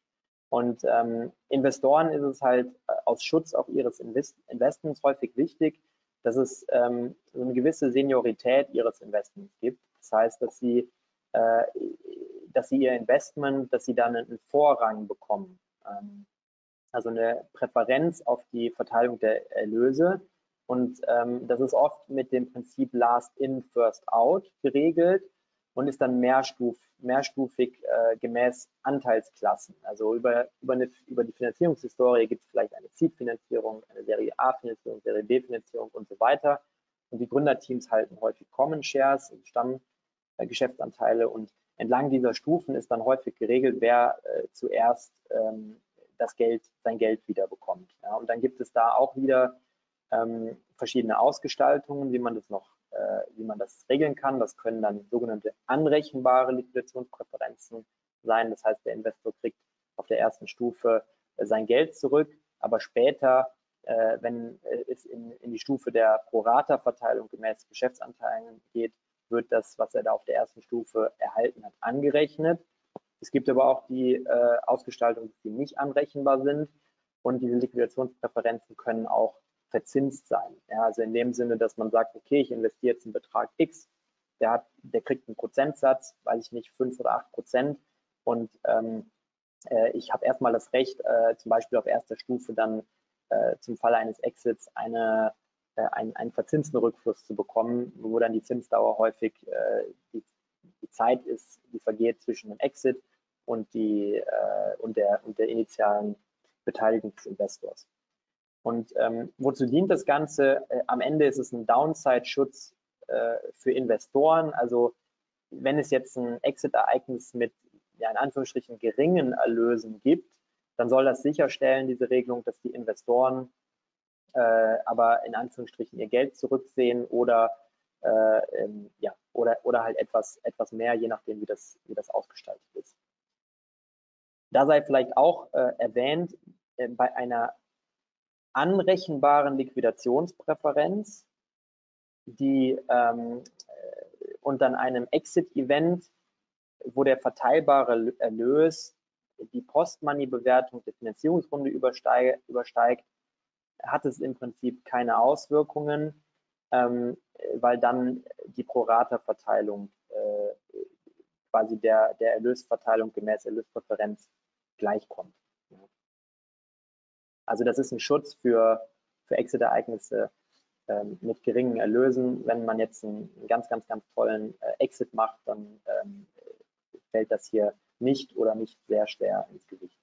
Und ähm, Investoren ist es halt äh, aus Schutz auch ihres Invest Investments häufig wichtig, dass es ähm, so eine gewisse Seniorität ihres Investments gibt. Das heißt, dass sie, äh, dass sie ihr Investment, dass sie dann einen Vorrang bekommen. Ähm, also eine Präferenz auf die Verteilung der Erlöse. Und ähm, das ist oft mit dem Prinzip Last in, First out geregelt und ist dann mehrstuf, mehrstufig äh, gemäß Anteilsklassen. Also über, über, eine, über die Finanzierungshistorie gibt es vielleicht eine Seed-Finanzierung, eine Serie A-Finanzierung, Serie B-Finanzierung und so weiter. Und die Gründerteams halten häufig Common Shares, also Stammgeschäftsanteile. Und entlang dieser Stufen ist dann häufig geregelt, wer äh, zuerst ähm, das Geld, sein Geld wieder bekommt. Ja, und dann gibt es da auch wieder ähm, verschiedene Ausgestaltungen, wie man das noch, äh, wie man das regeln kann. Das können dann sogenannte anrechenbare Liquidationspräferenzen sein. Das heißt, der Investor kriegt auf der ersten Stufe äh, sein Geld zurück, aber später, äh, wenn es in, in die Stufe der Pro-Rata-Verteilung gemäß Geschäftsanteilen geht, wird das, was er da auf der ersten Stufe erhalten hat, angerechnet. Es gibt aber auch die äh, Ausgestaltungen, die nicht anrechenbar sind und diese Liquidationspräferenzen können auch verzinst sein. Ja, also in dem Sinne, dass man sagt, okay, ich investiere jetzt einen Betrag X, der, hat, der kriegt einen Prozentsatz, weiß ich nicht, fünf oder acht Prozent und ähm, äh, ich habe erstmal das Recht, äh, zum Beispiel auf erster Stufe dann äh, zum Falle eines Exits eine, äh, einen, einen verzinsten Rückfluss zu bekommen, wo dann die Zinsdauer häufig äh, die, die Zeit ist, die vergeht zwischen dem Exit und, die, äh, und, der, und der initialen Beteiligung des Investors. Und ähm, wozu dient das Ganze? Äh, am Ende ist es ein Downside-Schutz äh, für Investoren. Also wenn es jetzt ein Exit-Ereignis mit, ja, in Anführungsstrichen geringen Erlösen gibt, dann soll das sicherstellen, diese Regelung, dass die Investoren äh, aber in Anführungsstrichen ihr Geld zurücksehen oder, äh, ähm, ja, oder, oder halt etwas, etwas mehr, je nachdem, wie das, wie das ausgestaltet ist. Da sei vielleicht auch äh, erwähnt, äh, bei einer anrechenbaren Liquidationspräferenz, die ähm, und dann einem Exit-Event, wo der verteilbare Erlös die Post-Money-Bewertung der Finanzierungsrunde übersteigt, übersteigt, hat es im Prinzip keine Auswirkungen, ähm, weil dann die Pro-Rata-Verteilung äh, quasi der, der Erlösverteilung gemäß Erlöspräferenz gleichkommt. Also das ist ein Schutz für, für Exit-Ereignisse ähm, mit geringen Erlösen. Wenn man jetzt einen, einen ganz, ganz, ganz tollen äh, Exit macht, dann ähm, fällt das hier nicht oder nicht sehr schwer ins Gewicht.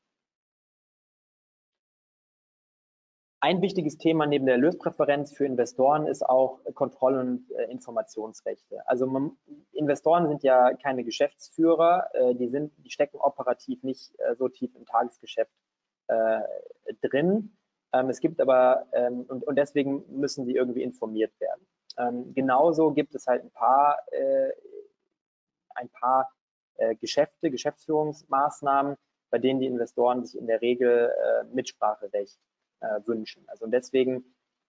Ein wichtiges Thema neben der Erlöspräferenz für Investoren ist auch Kontroll- und äh, Informationsrechte. Also man, Investoren sind ja keine Geschäftsführer, äh, die, sind, die stecken operativ nicht äh, so tief im Tagesgeschäft äh, drin. Ähm, es gibt aber, ähm, und, und deswegen müssen sie irgendwie informiert werden. Ähm, genauso gibt es halt ein paar, äh, ein paar äh, Geschäfte, Geschäftsführungsmaßnahmen, bei denen die Investoren sich in der Regel äh, Mitspracherecht äh, wünschen. Also und deswegen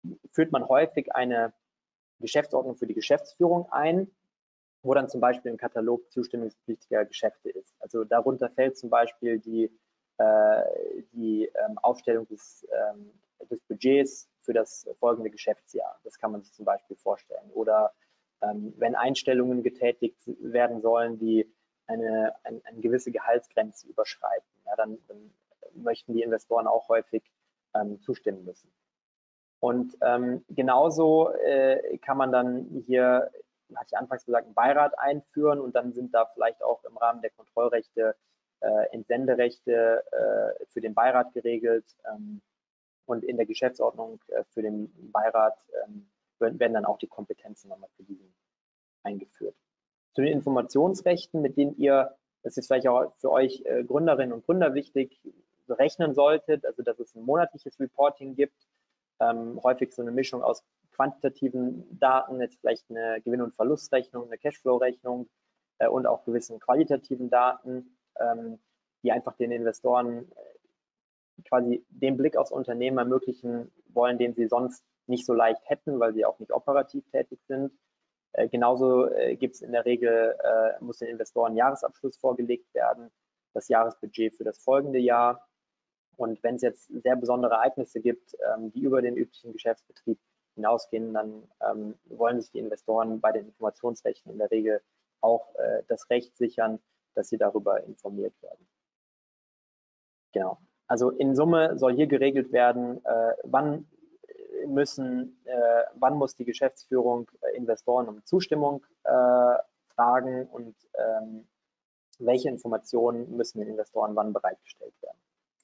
führt man häufig eine Geschäftsordnung für die Geschäftsführung ein, wo dann zum Beispiel ein Katalog zustimmungspflichtiger Geschäfte ist. Also darunter fällt zum Beispiel die, äh, die ähm, Aufstellung des, ähm, des Budgets für das folgende Geschäftsjahr. Das kann man sich zum Beispiel vorstellen. Oder ähm, wenn Einstellungen getätigt werden sollen, die eine, eine, eine gewisse Gehaltsgrenze überschreiten, ja, dann, dann möchten die Investoren auch häufig ähm, zustimmen müssen. Und ähm, genauso äh, kann man dann hier, hatte ich anfangs gesagt, einen Beirat einführen und dann sind da vielleicht auch im Rahmen der Kontrollrechte äh, Entsenderechte äh, für den Beirat geregelt ähm, und in der Geschäftsordnung äh, für den Beirat ähm, werden dann auch die Kompetenzen nochmal für diesen eingeführt. Zu den Informationsrechten, mit denen ihr, das ist vielleicht auch für euch äh, Gründerinnen und Gründer wichtig, rechnen solltet, also dass es ein monatliches Reporting gibt, ähm, häufig so eine Mischung aus quantitativen Daten, jetzt vielleicht eine Gewinn- und Verlustrechnung, eine Cashflow-Rechnung äh, und auch gewissen qualitativen Daten, ähm, die einfach den Investoren äh, quasi den Blick aufs Unternehmen ermöglichen wollen, den sie sonst nicht so leicht hätten, weil sie auch nicht operativ tätig sind. Äh, genauso äh, gibt es in der Regel, äh, muss den Investoren Jahresabschluss vorgelegt werden, das Jahresbudget für das folgende Jahr. Und wenn es jetzt sehr besondere Ereignisse gibt, ähm, die über den üblichen Geschäftsbetrieb hinausgehen, dann ähm, wollen sich die Investoren bei den Informationsrechten in der Regel auch äh, das Recht sichern, dass sie darüber informiert werden. Genau. Also in Summe soll hier geregelt werden, äh, wann müssen, äh, wann muss die Geschäftsführung äh, Investoren um Zustimmung äh, fragen und ähm, welche Informationen müssen den Investoren wann bereitgestellt werden.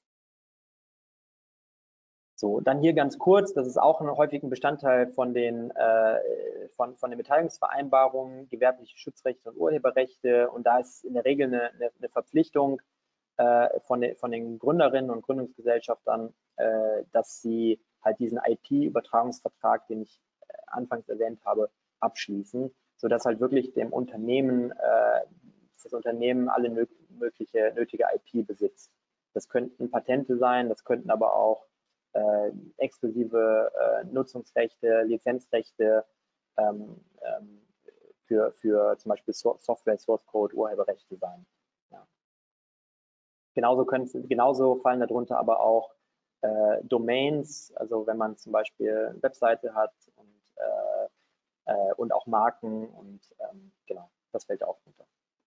So, dann hier ganz kurz, das ist auch ein häufiger Bestandteil von den, äh, von, von den Beteiligungsvereinbarungen, gewerbliche Schutzrechte und Urheberrechte. Und da ist in der Regel eine, eine, eine Verpflichtung äh, von, den, von den Gründerinnen und Gründungsgesellschaftern, äh, dass sie halt diesen I P-Übertragungsvertrag, den ich äh, anfangs erwähnt habe, abschließen, sodass halt wirklich dem Unternehmen, äh, das Unternehmen alle nö mögliche nötige I P besitzt. Das könnten Patente sein, das könnten aber auch äh, exklusive äh, Nutzungsrechte, Lizenzrechte ähm, ähm, für, für zum Beispiel so Software, Source Code, Urheberrechte sein. Ja. Genauso, können, genauso fallen darunter aber auch äh, Domains, also wenn man zum Beispiel eine Webseite hat und, äh, äh, und auch Marken und ähm, genau, das fällt auch runter.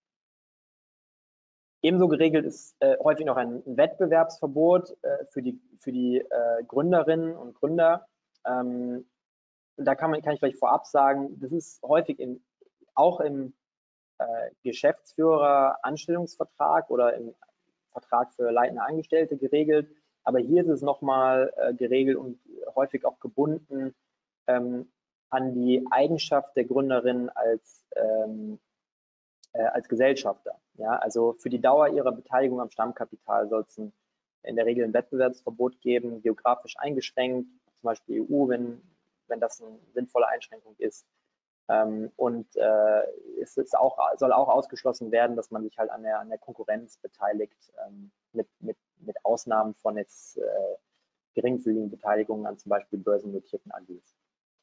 Ebenso geregelt ist äh, häufig noch ein Wettbewerbsverbot äh, für die, für die äh, Gründerinnen und Gründer. Ähm, da kann, man, kann ich vielleicht vorab sagen, das ist häufig in, auch im äh, Geschäftsführer-Anstellungsvertrag oder im Vertrag für leitende Angestellte geregelt. Aber hier ist es nochmal äh, geregelt und häufig auch gebunden ähm, an die Eigenschaft der Gründerin als ähm, äh, als Gesellschafter. Ja, also für die Dauer ihrer Beteiligung am Stammkapital soll es in der Regel ein Wettbewerbsverbot geben, geografisch eingeschränkt, zum Beispiel E U, wenn, wenn das eine sinnvolle Einschränkung ist. Ähm, und äh, es ist auch, soll auch ausgeschlossen werden, dass man sich halt an der, an der Konkurrenz beteiligt, ähm, mit, mit, mit Ausnahmen von jetzt äh, geringfügigen Beteiligungen an zum Beispiel börsennotierten A Gs.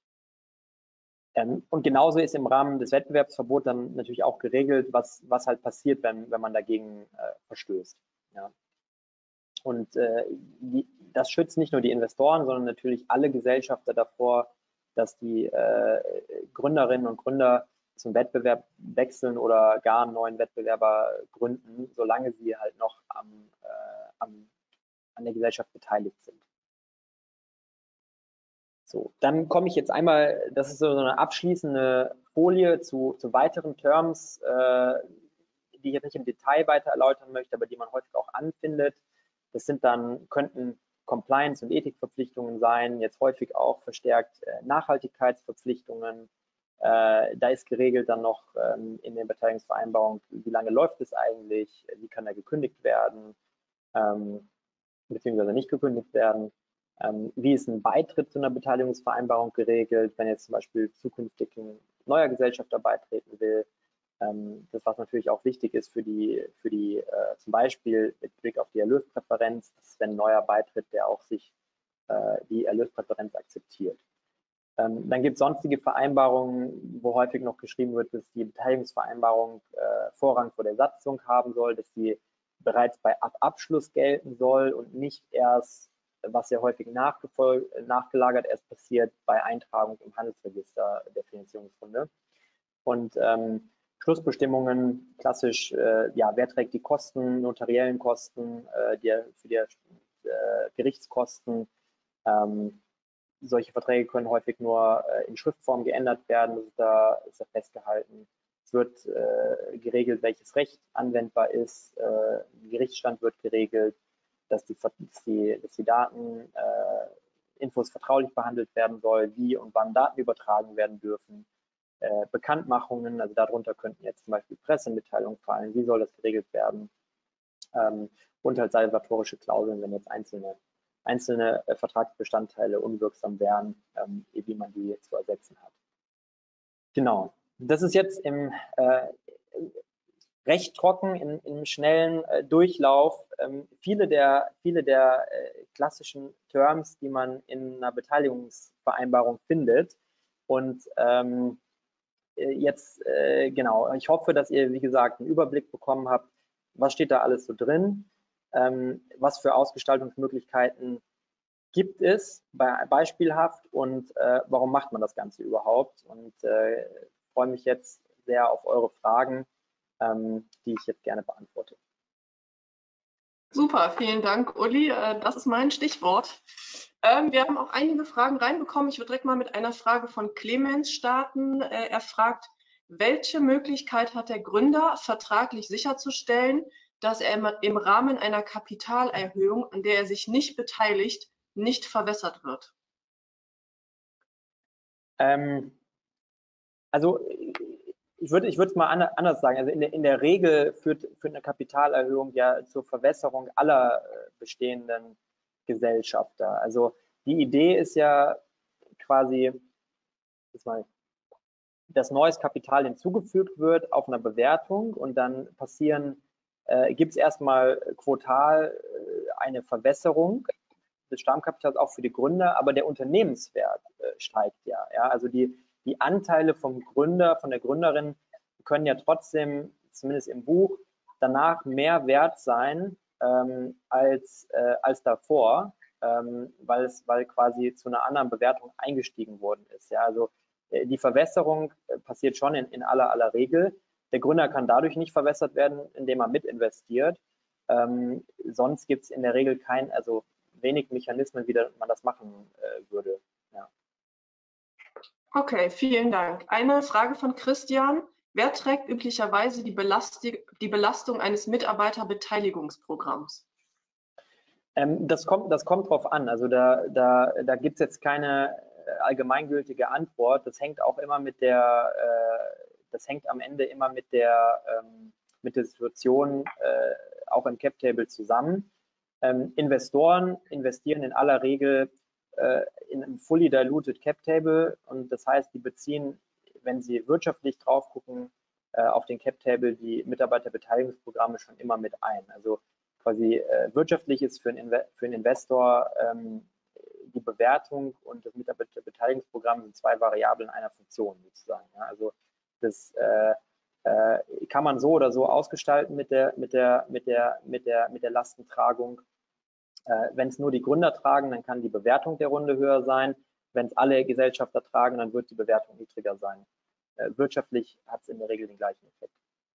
Ähm, und genauso ist im Rahmen des Wettbewerbsverbots dann natürlich auch geregelt, was, was halt passiert, wenn, wenn man dagegen äh, verstößt. Ja. Und äh, die, das schützt nicht nur die Investoren, sondern natürlich alle Gesellschafter davor, dass die äh, Gründerinnen und Gründer zum Wettbewerb wechseln oder gar einen neuen Wettbewerber gründen, solange sie halt noch am, äh, am, an der Gesellschaft beteiligt sind. So, dann komme ich jetzt einmal, das ist so eine abschließende Folie zu, zu weiteren Terms, äh, die ich jetzt nicht im Detail weiter erläutern möchte, aber die man häufig auch anfindet. Das sind dann, könnten Compliance- und Ethikverpflichtungen sein, jetzt häufig auch verstärkt äh, Nachhaltigkeitsverpflichtungen. Äh, da ist geregelt dann noch ähm, in den Beteiligungsvereinbarungen, wie lange läuft es eigentlich, wie kann er gekündigt werden, ähm, beziehungsweise nicht gekündigt werden. Ähm, wie ist ein Beitritt zu einer Beteiligungsvereinbarung geregelt, wenn jetzt zum Beispiel zukünftig ein neuer Gesellschafter beitreten will. Ähm, das, was natürlich auch wichtig ist für die, für die äh, zum Beispiel mit Blick auf die Erlöspräferenz, dass wenn ein neuer beitritt, der auch sich äh, die Erlöspräferenz akzeptiert. Ähm, dann gibt es sonstige Vereinbarungen, wo häufig noch geschrieben wird, dass die Beteiligungsvereinbarung äh, Vorrang vor der Satzung haben soll, dass die bereits bei Ab Abschluss gelten soll und nicht erst, was ja häufig nachgelagert erst passiert, bei Eintragung im Handelsregister der Finanzierungsrunde. Und ähm, Schlussbestimmungen, klassisch, äh, ja, wer trägt die Kosten, notariellen Kosten, äh, die, für die äh, Gerichtskosten. Ähm, solche Verträge können häufig nur äh, in Schriftform geändert werden, das ist da, ist da festgehalten. Es wird äh, geregelt, welches Recht anwendbar ist, äh, Gerichtsstand wird geregelt, dass die, dass die, dass die Daten, äh, Infos vertraulich behandelt werden soll, wie und wann Daten übertragen werden dürfen. Äh, Bekanntmachungen, also darunter könnten jetzt zum Beispiel Pressemitteilungen fallen, wie soll das geregelt werden, ähm, und halt salvatorische Klauseln, wenn jetzt einzelne, einzelne äh, Vertragsbestandteile unwirksam wären, ähm, wie man die zu ersetzen hat. Genau, das ist jetzt im äh, recht trocken, in, im schnellen äh, Durchlauf. Ähm, viele der, viele der äh, klassischen Terms, die man in einer Beteiligungsvereinbarung findet. Und ähm, jetzt, äh, genau, ich hoffe, dass ihr, wie gesagt, einen Überblick bekommen habt, was steht da alles so drin, ähm, was für Ausgestaltungsmöglichkeiten gibt es, bei, beispielhaft, und äh, warum macht man das Ganze überhaupt? Und äh, freue mich jetzt sehr auf eure Fragen, ähm, die ich jetzt gerne beantworte. Super, vielen Dank, Uli. Das ist mein Stichwort. Ähm, wir haben auch einige Fragen reinbekommen. Ich würde direkt mal mit einer Frage von Clemens starten. Äh, er fragt, welche Möglichkeit hat der Gründer, vertraglich sicherzustellen, dass er im, im Rahmen einer Kapitalerhöhung, an der er sich nicht beteiligt, nicht verwässert wird? Ähm, also ich würde ich es mal anders sagen. Also in der, in der Regel führt, führt eine Kapitalerhöhung ja zur Verwässerung aller bestehenden Gesellschafter. Also die Idee ist ja quasi, jetzt mal, dass neues Kapital hinzugefügt wird auf einer Bewertung und dann passieren, äh, gibt es erstmal quotal äh, eine Verwässerung des Stammkapitals auch für die Gründer, aber der Unternehmenswert äh, steigt ja, ja. Also die, die Anteile vom Gründer, von der Gründerin können ja trotzdem, zumindest im Buch, danach mehr wert sein ähm, als, äh, als davor, ähm, weil es, weil quasi zu einer anderen Bewertung eingestiegen worden ist. Ja, also äh, die Verwässerung äh, passiert schon in, in aller aller Regel. Der Gründer kann dadurch nicht verwässert werden, indem er mitinvestiert. Ähm, sonst gibt es in der Regel kein, also wenig Mechanismen, wie man das machen äh, würde. Ja. Okay, vielen Dank. Eine Frage von Christian. Wer trägt üblicherweise die, Belasti die Belastung eines Mitarbeiterbeteiligungsprogramms? Ähm, das kommt, das kommt drauf an. Also da, da, da gibt es jetzt keine allgemeingültige Antwort. Das hängt auch immer mit der, äh, das hängt am Ende immer mit der, ähm, mit der Situation äh, auch im Cap Table zusammen. Ähm, Investoren investieren in aller Regel äh, in einem fully diluted Cap Table, und das heißt, die beziehen, wenn sie wirtschaftlich drauf gucken, äh, auf den Cap Table die Mitarbeiterbeteiligungsprogramme schon immer mit ein. Also quasi äh, wirtschaftlich ist für einen, für einen Investor ähm, die Bewertung und das Mitarbeiterbeteiligungsprogramm sind zwei Variablen einer Funktion sozusagen. Ja. Also das äh, äh, kann man so oder so ausgestalten mit der, mit der, mit der, mit der, mit der Lastentragung. Äh, Wenn es nur die Gründer tragen, dann kann die Bewertung der Runde höher sein. Wenn es alle Gesellschafter tragen, dann wird die Bewertung niedriger sein. Äh, wirtschaftlich hat es in der Regel den gleichen Effekt.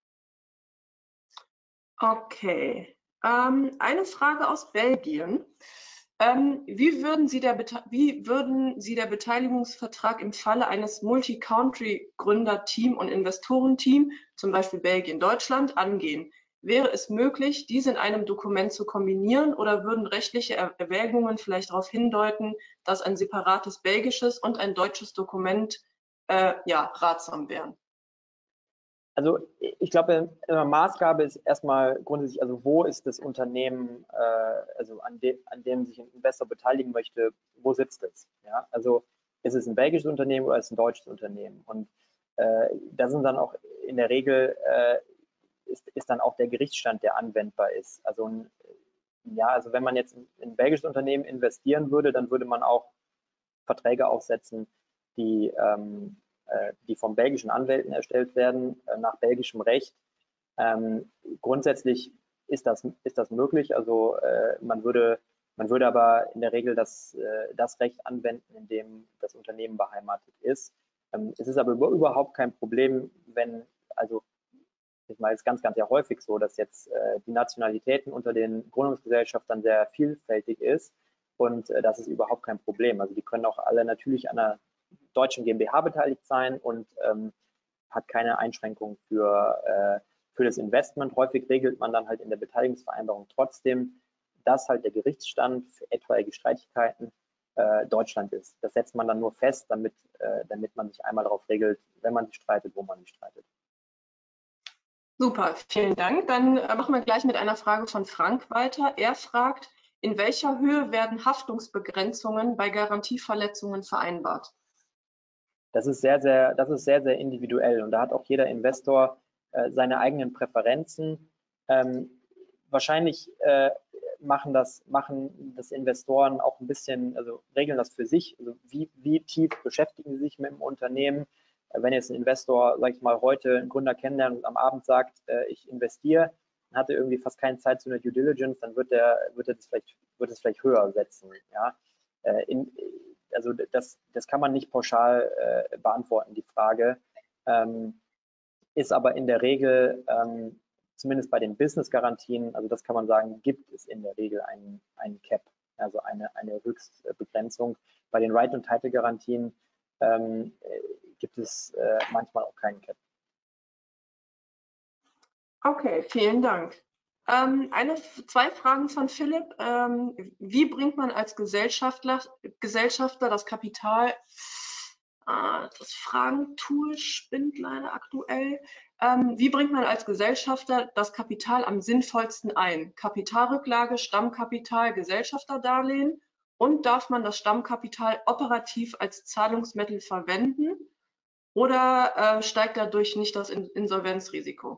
Okay. Ähm, eine Frage aus Belgien. Ähm, wie, würden Sie der wie würden Sie der Beteiligungsvertrag im Falle eines Multi-Country-Gründer-Team und Investorenteam, zum Beispiel Belgien-Deutschland, angehen? Wäre es möglich, diese in einem Dokument zu kombinieren, oder würden rechtliche Erwägungen vielleicht darauf hindeuten, dass ein separates belgisches und ein deutsches Dokument äh, ja, ratsam wären? Also ich glaube, Maßgabe ist erstmal grundsätzlich, also wo ist das Unternehmen, äh, also an, de, an dem sich ein Investor beteiligen möchte, wo sitzt es? Ja? Also ist es ein belgisches Unternehmen oder ist es ein deutsches Unternehmen? Und äh, da sind dann auch in der Regel, äh, ist, ist dann auch der Gerichtsstand, der anwendbar ist. Also ein, ja, also wenn man jetzt in ein belgisches Unternehmen investieren würde, dann würde man auch Verträge aufsetzen, die, ähm, äh, die von belgischen Anwälten erstellt werden, äh, nach belgischem Recht. Ähm, grundsätzlich ist das, ist das möglich. Also äh, man würde, man würde aber in der Regel das, äh, das Recht anwenden, in dem das Unternehmen beheimatet ist. Ähm, es ist aber überhaupt kein Problem, wenn, also ich meine, es ist ganz, ganz ja häufig so, dass jetzt äh, die Nationalitäten unter den Gründungsgesellschaftern sehr vielfältig ist und äh, das ist überhaupt kein Problem. Also die können auch alle natürlich an einer deutschen GmbH beteiligt sein und ähm, hat keine Einschränkung für, äh, für das Investment. Häufig regelt man dann halt in der Beteiligungsvereinbarung trotzdem, dass halt der Gerichtsstand für etwaige Streitigkeiten äh, Deutschland ist. Das setzt man dann nur fest, damit, äh, damit man sich einmal darauf regelt, wenn man sich streitet, wo man sich streitet. Super, vielen Dank. Dann äh, machen wir gleich mit einer Frage von Frank weiter. Er fragt, in welcher Höhe werden Haftungsbegrenzungen bei Garantieverletzungen vereinbart? Das ist sehr, sehr, das ist sehr, sehr individuell und da hat auch jeder Investor äh, seine eigenen Präferenzen. Ähm, wahrscheinlich äh, machen das, machen das Investoren auch ein bisschen, also regeln das für sich. Also wie, wie tief beschäftigen sie sich mit dem Unternehmen? Äh, wenn jetzt ein Investor, sage ich mal, heute einen Gründer kennenlernt und am Abend sagt, äh, ich investiere, dann hat er irgendwie fast keine Zeit zu einer Due Diligence, dann wird er, wird er das vielleicht, wird es vielleicht höher setzen. Ja? Äh, in, also das, das kann man nicht pauschal äh, beantworten, die Frage. Ähm, ist aber in der Regel, ähm, zumindest bei den Business-Garantien, also das kann man sagen, gibt es in der Regel einen, einen Cap, also eine, eine Höchstbegrenzung. Bei den Right- und Title-Garantien ähm, gibt es äh, manchmal auch keinen Cap. Okay, vielen Dank. Ähm, eine, zwei Fragen von Philipp. Ähm, wie bringt man als Gesellschaftler, Gesellschafter das Kapital, äh, das Fragentool spinnt leider aktuell, ähm, wie bringt man als Gesellschafter das Kapital am sinnvollsten ein? Kapitalrücklage, Stammkapital, Gesellschafterdarlehen, und darf man das Stammkapital operativ als Zahlungsmittel verwenden oder äh, steigt dadurch nicht das Insolvenzrisiko?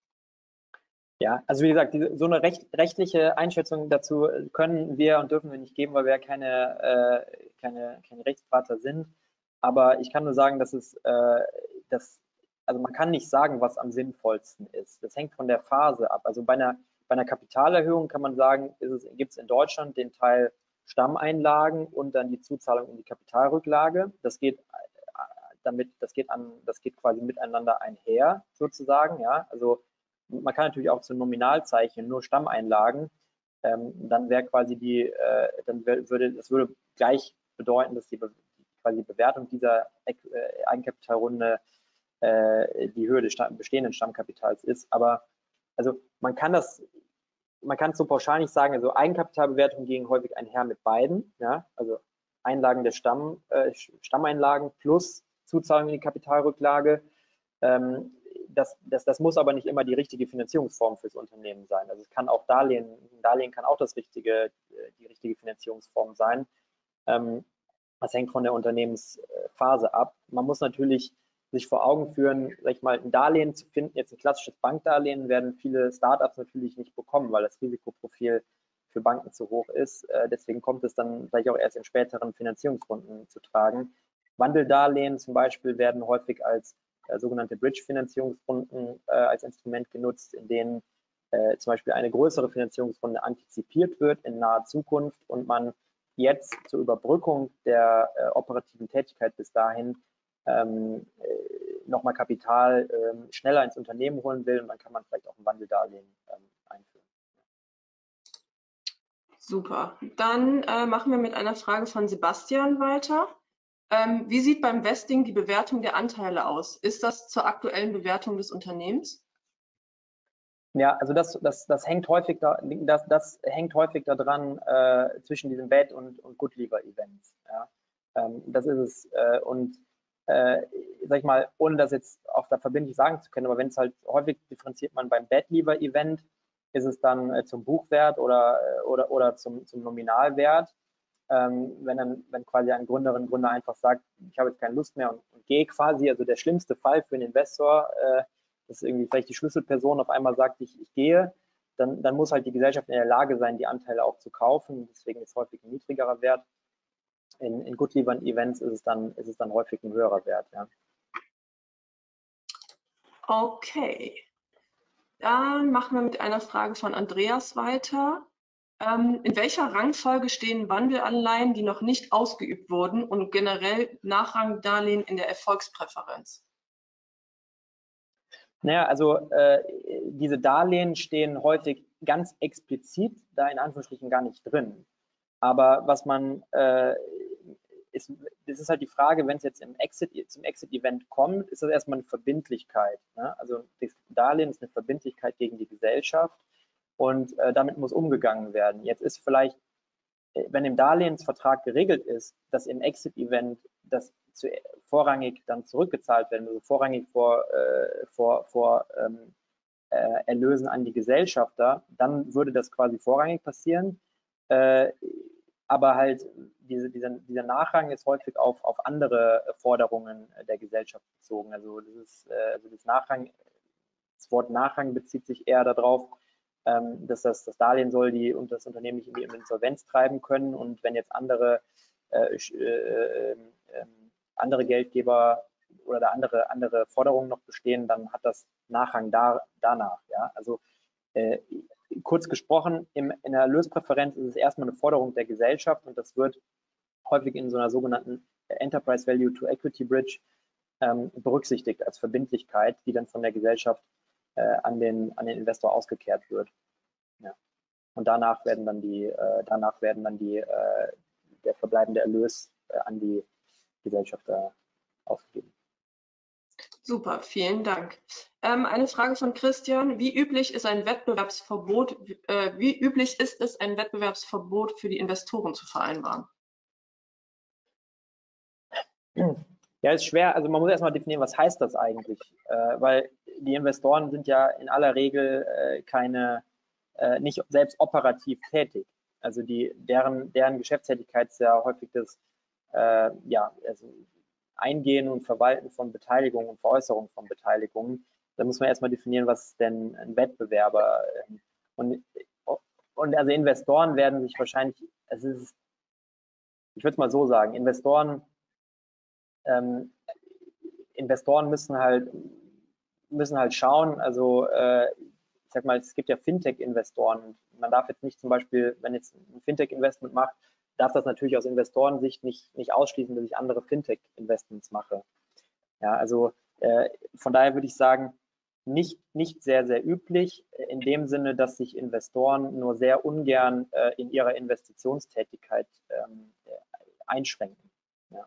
Ja, also wie gesagt, diese, so eine recht, rechtliche Einschätzung dazu können wir und dürfen wir nicht geben, weil wir ja keine, äh, keine, keine Rechtsberater sind. Aber ich kann nur sagen, dass es, äh, dass, also man kann nicht sagen, was am sinnvollsten ist. Das hängt von der Phase ab. Also bei einer, bei einer Kapitalerhöhung kann man sagen, gibt es in Deutschland den Teil Stammeinlagen und dann die Zuzahlung in die Kapitalrücklage. Das geht damit, das geht an, das geht quasi miteinander einher, sozusagen. Ja, also man kann natürlich auch zu Nominalzeichen nur Stammeinlagen, ähm, dann wäre quasi die, äh, dann wär, würde, das würde gleich bedeuten, dass die, Be quasi die Bewertung dieser äh, Eigenkapitalrunde äh, die Höhe des Stamm bestehenden Stammkapitals ist. Aber also man kann das, man kann es so pauschal nicht sagen, also Eigenkapitalbewertungen gehen häufig einher mit beiden, ja, also Einlagen der Stamm, äh, Stammeinlagen plus Zuzahlung in die Kapitalrücklage. Ähm, das, das, das muss aber nicht immer die richtige Finanzierungsform fürs Unternehmen sein. Also es kann auch Darlehen, ein Darlehen kann auch das richtige, die richtige Finanzierungsform sein. Ähm, das hängt von der Unternehmensphase ab. Man muss natürlich sich vor Augen führen, sag ich mal, ein Darlehen zu finden, jetzt ein klassisches Bankdarlehen, werden viele Startups natürlich nicht bekommen, weil das Risikoprofil für Banken zu hoch ist. Äh, deswegen kommt es dann vielleicht auch erst in späteren Finanzierungsrunden zu tragen. Wandeldarlehen zum Beispiel werden häufig als äh, sogenannte Bridge-Finanzierungsrunden äh, als Instrument genutzt, in denen äh, zum Beispiel eine größere Finanzierungsrunde antizipiert wird in naher Zukunft und man jetzt zur Überbrückung der äh, operativen Tätigkeit bis dahin ähm, äh, nochmal Kapital ähm, schneller ins Unternehmen holen will und dann kann man vielleicht auch ein Wandeldarlehen ähm, einführen. Super. Dann äh, machen wir mit einer Frage von Sebastian weiter. Ähm, wie sieht beim Vesting die Bewertung der Anteile aus? Ist das zur aktuellen Bewertung des Unternehmens? Ja, also das, das, das hängt häufig da, das, das hängt häufig daran äh, zwischen diesen Bad- und, und Good-Lever-Events. Ja. Ähm, das ist es. Äh, und äh, sag ich mal, ohne das jetzt auch da verbindlich sagen zu können, aber wenn es halt häufig differenziert man beim Bad-Lever-Event, ist es dann äh, zum Buchwert oder, oder, oder zum, zum Nominalwert. Ähm, wenn dann, wenn quasi ein Gründerin, Gründer einfach sagt, ich habe jetzt keine Lust mehr und, und gehe quasi, also der schlimmste Fall für einen Investor, äh, dass irgendwie vielleicht die Schlüsselperson auf einmal sagt, ich, ich gehe, dann, dann muss halt die Gesellschaft in der Lage sein, die Anteile auch zu kaufen. Deswegen ist häufig ein niedrigerer Wert. in, in gut-liefernden Events ist es dann, ist es dann häufig ein höherer Wert. Ja. Okay, dann machen wir mit einer Frage von Andreas weiter. Ähm, in welcher Rangfolge stehen Wandelanleihen, die noch nicht ausgeübt wurden, und generell Nachrangdarlehen in der Erfolgspräferenz? Naja, also äh, diese Darlehen stehen häufig ganz explizit da in Anführungsstrichen gar nicht drin. Aber was man, äh, ist, das ist halt die Frage, wenn es jetzt im Exit, zum Exit-Event kommt, ist das erstmal eine Verbindlichkeit. Ne? Also das Darlehen ist eine Verbindlichkeit gegen die Gesellschaft und äh, damit muss umgegangen werden. Jetzt ist vielleicht, wenn im Darlehensvertrag geregelt ist, dass im Exit-Event das zu, vorrangig dann zurückgezahlt werden, also vorrangig vor, äh, vor, vor ähm, äh, Erlösen an die Gesellschafter, dann würde das quasi vorrangig passieren. Äh, aber halt diese, dieser, dieser Nachrang ist häufig auf, auf andere Forderungen der Gesellschaft bezogen. Also das ist, äh, also das Nachrang, das Wort Nachrang bezieht sich eher darauf, ähm, dass das, das Darlehen soll die und das Unternehmen nicht in die Insolvenz treiben können. Und wenn jetzt andere, äh, äh, äh, andere Geldgeber oder andere, andere Forderungen noch bestehen, dann hat das Nachrang da, danach. Ja? Also äh, kurz gesprochen, im, in der Erlöspräferenz ist es erstmal eine Forderung der Gesellschaft und das wird häufig in so einer sogenannten Enterprise Value to Equity Bridge ähm, berücksichtigt als Verbindlichkeit, die dann von der Gesellschaft äh, an, den, an den Investor ausgekehrt wird. Ja. Und danach werden dann die, äh, danach werden dann die, äh, der verbleibende Erlös äh, an die Gesellschaft äh, ausgegeben. Super, vielen Dank. Ähm, eine Frage von Christian. Wie üblich ist ein Wettbewerbsverbot, äh, wie üblich ist es, ein Wettbewerbsverbot für die Investoren zu vereinbaren? Ja, ist schwer. Also man muss erstmal definieren, was heißt das eigentlich? Äh, weil die Investoren sind ja in aller Regel äh, keine, äh, nicht selbst operativ tätig. Also die, deren, deren Geschäftstätigkeit ist ja häufig das äh, ja, also Eingehen und Verwalten von Beteiligungen und Veräußerung von Beteiligungen. Da muss man erstmal definieren, was ist denn ein Wettbewerber? Und, und also Investoren werden sich wahrscheinlich, es ist, ich würde es mal so sagen, Investoren ähm, Investoren müssen halt, müssen halt schauen, also äh, ich sag mal, es gibt ja Fintech-Investoren. Man darf jetzt nicht zum Beispiel, wenn jetzt ein Fintech-Investment macht, darf das natürlich aus Investorensicht nicht, nicht ausschließen, dass ich andere Fintech-Investments mache. Ja, also äh, von daher würde ich sagen, nicht, nicht sehr, sehr üblich, in dem Sinne, dass sich Investoren nur sehr ungern äh, in ihrer Investitionstätigkeit ähm, einschränken. Ja.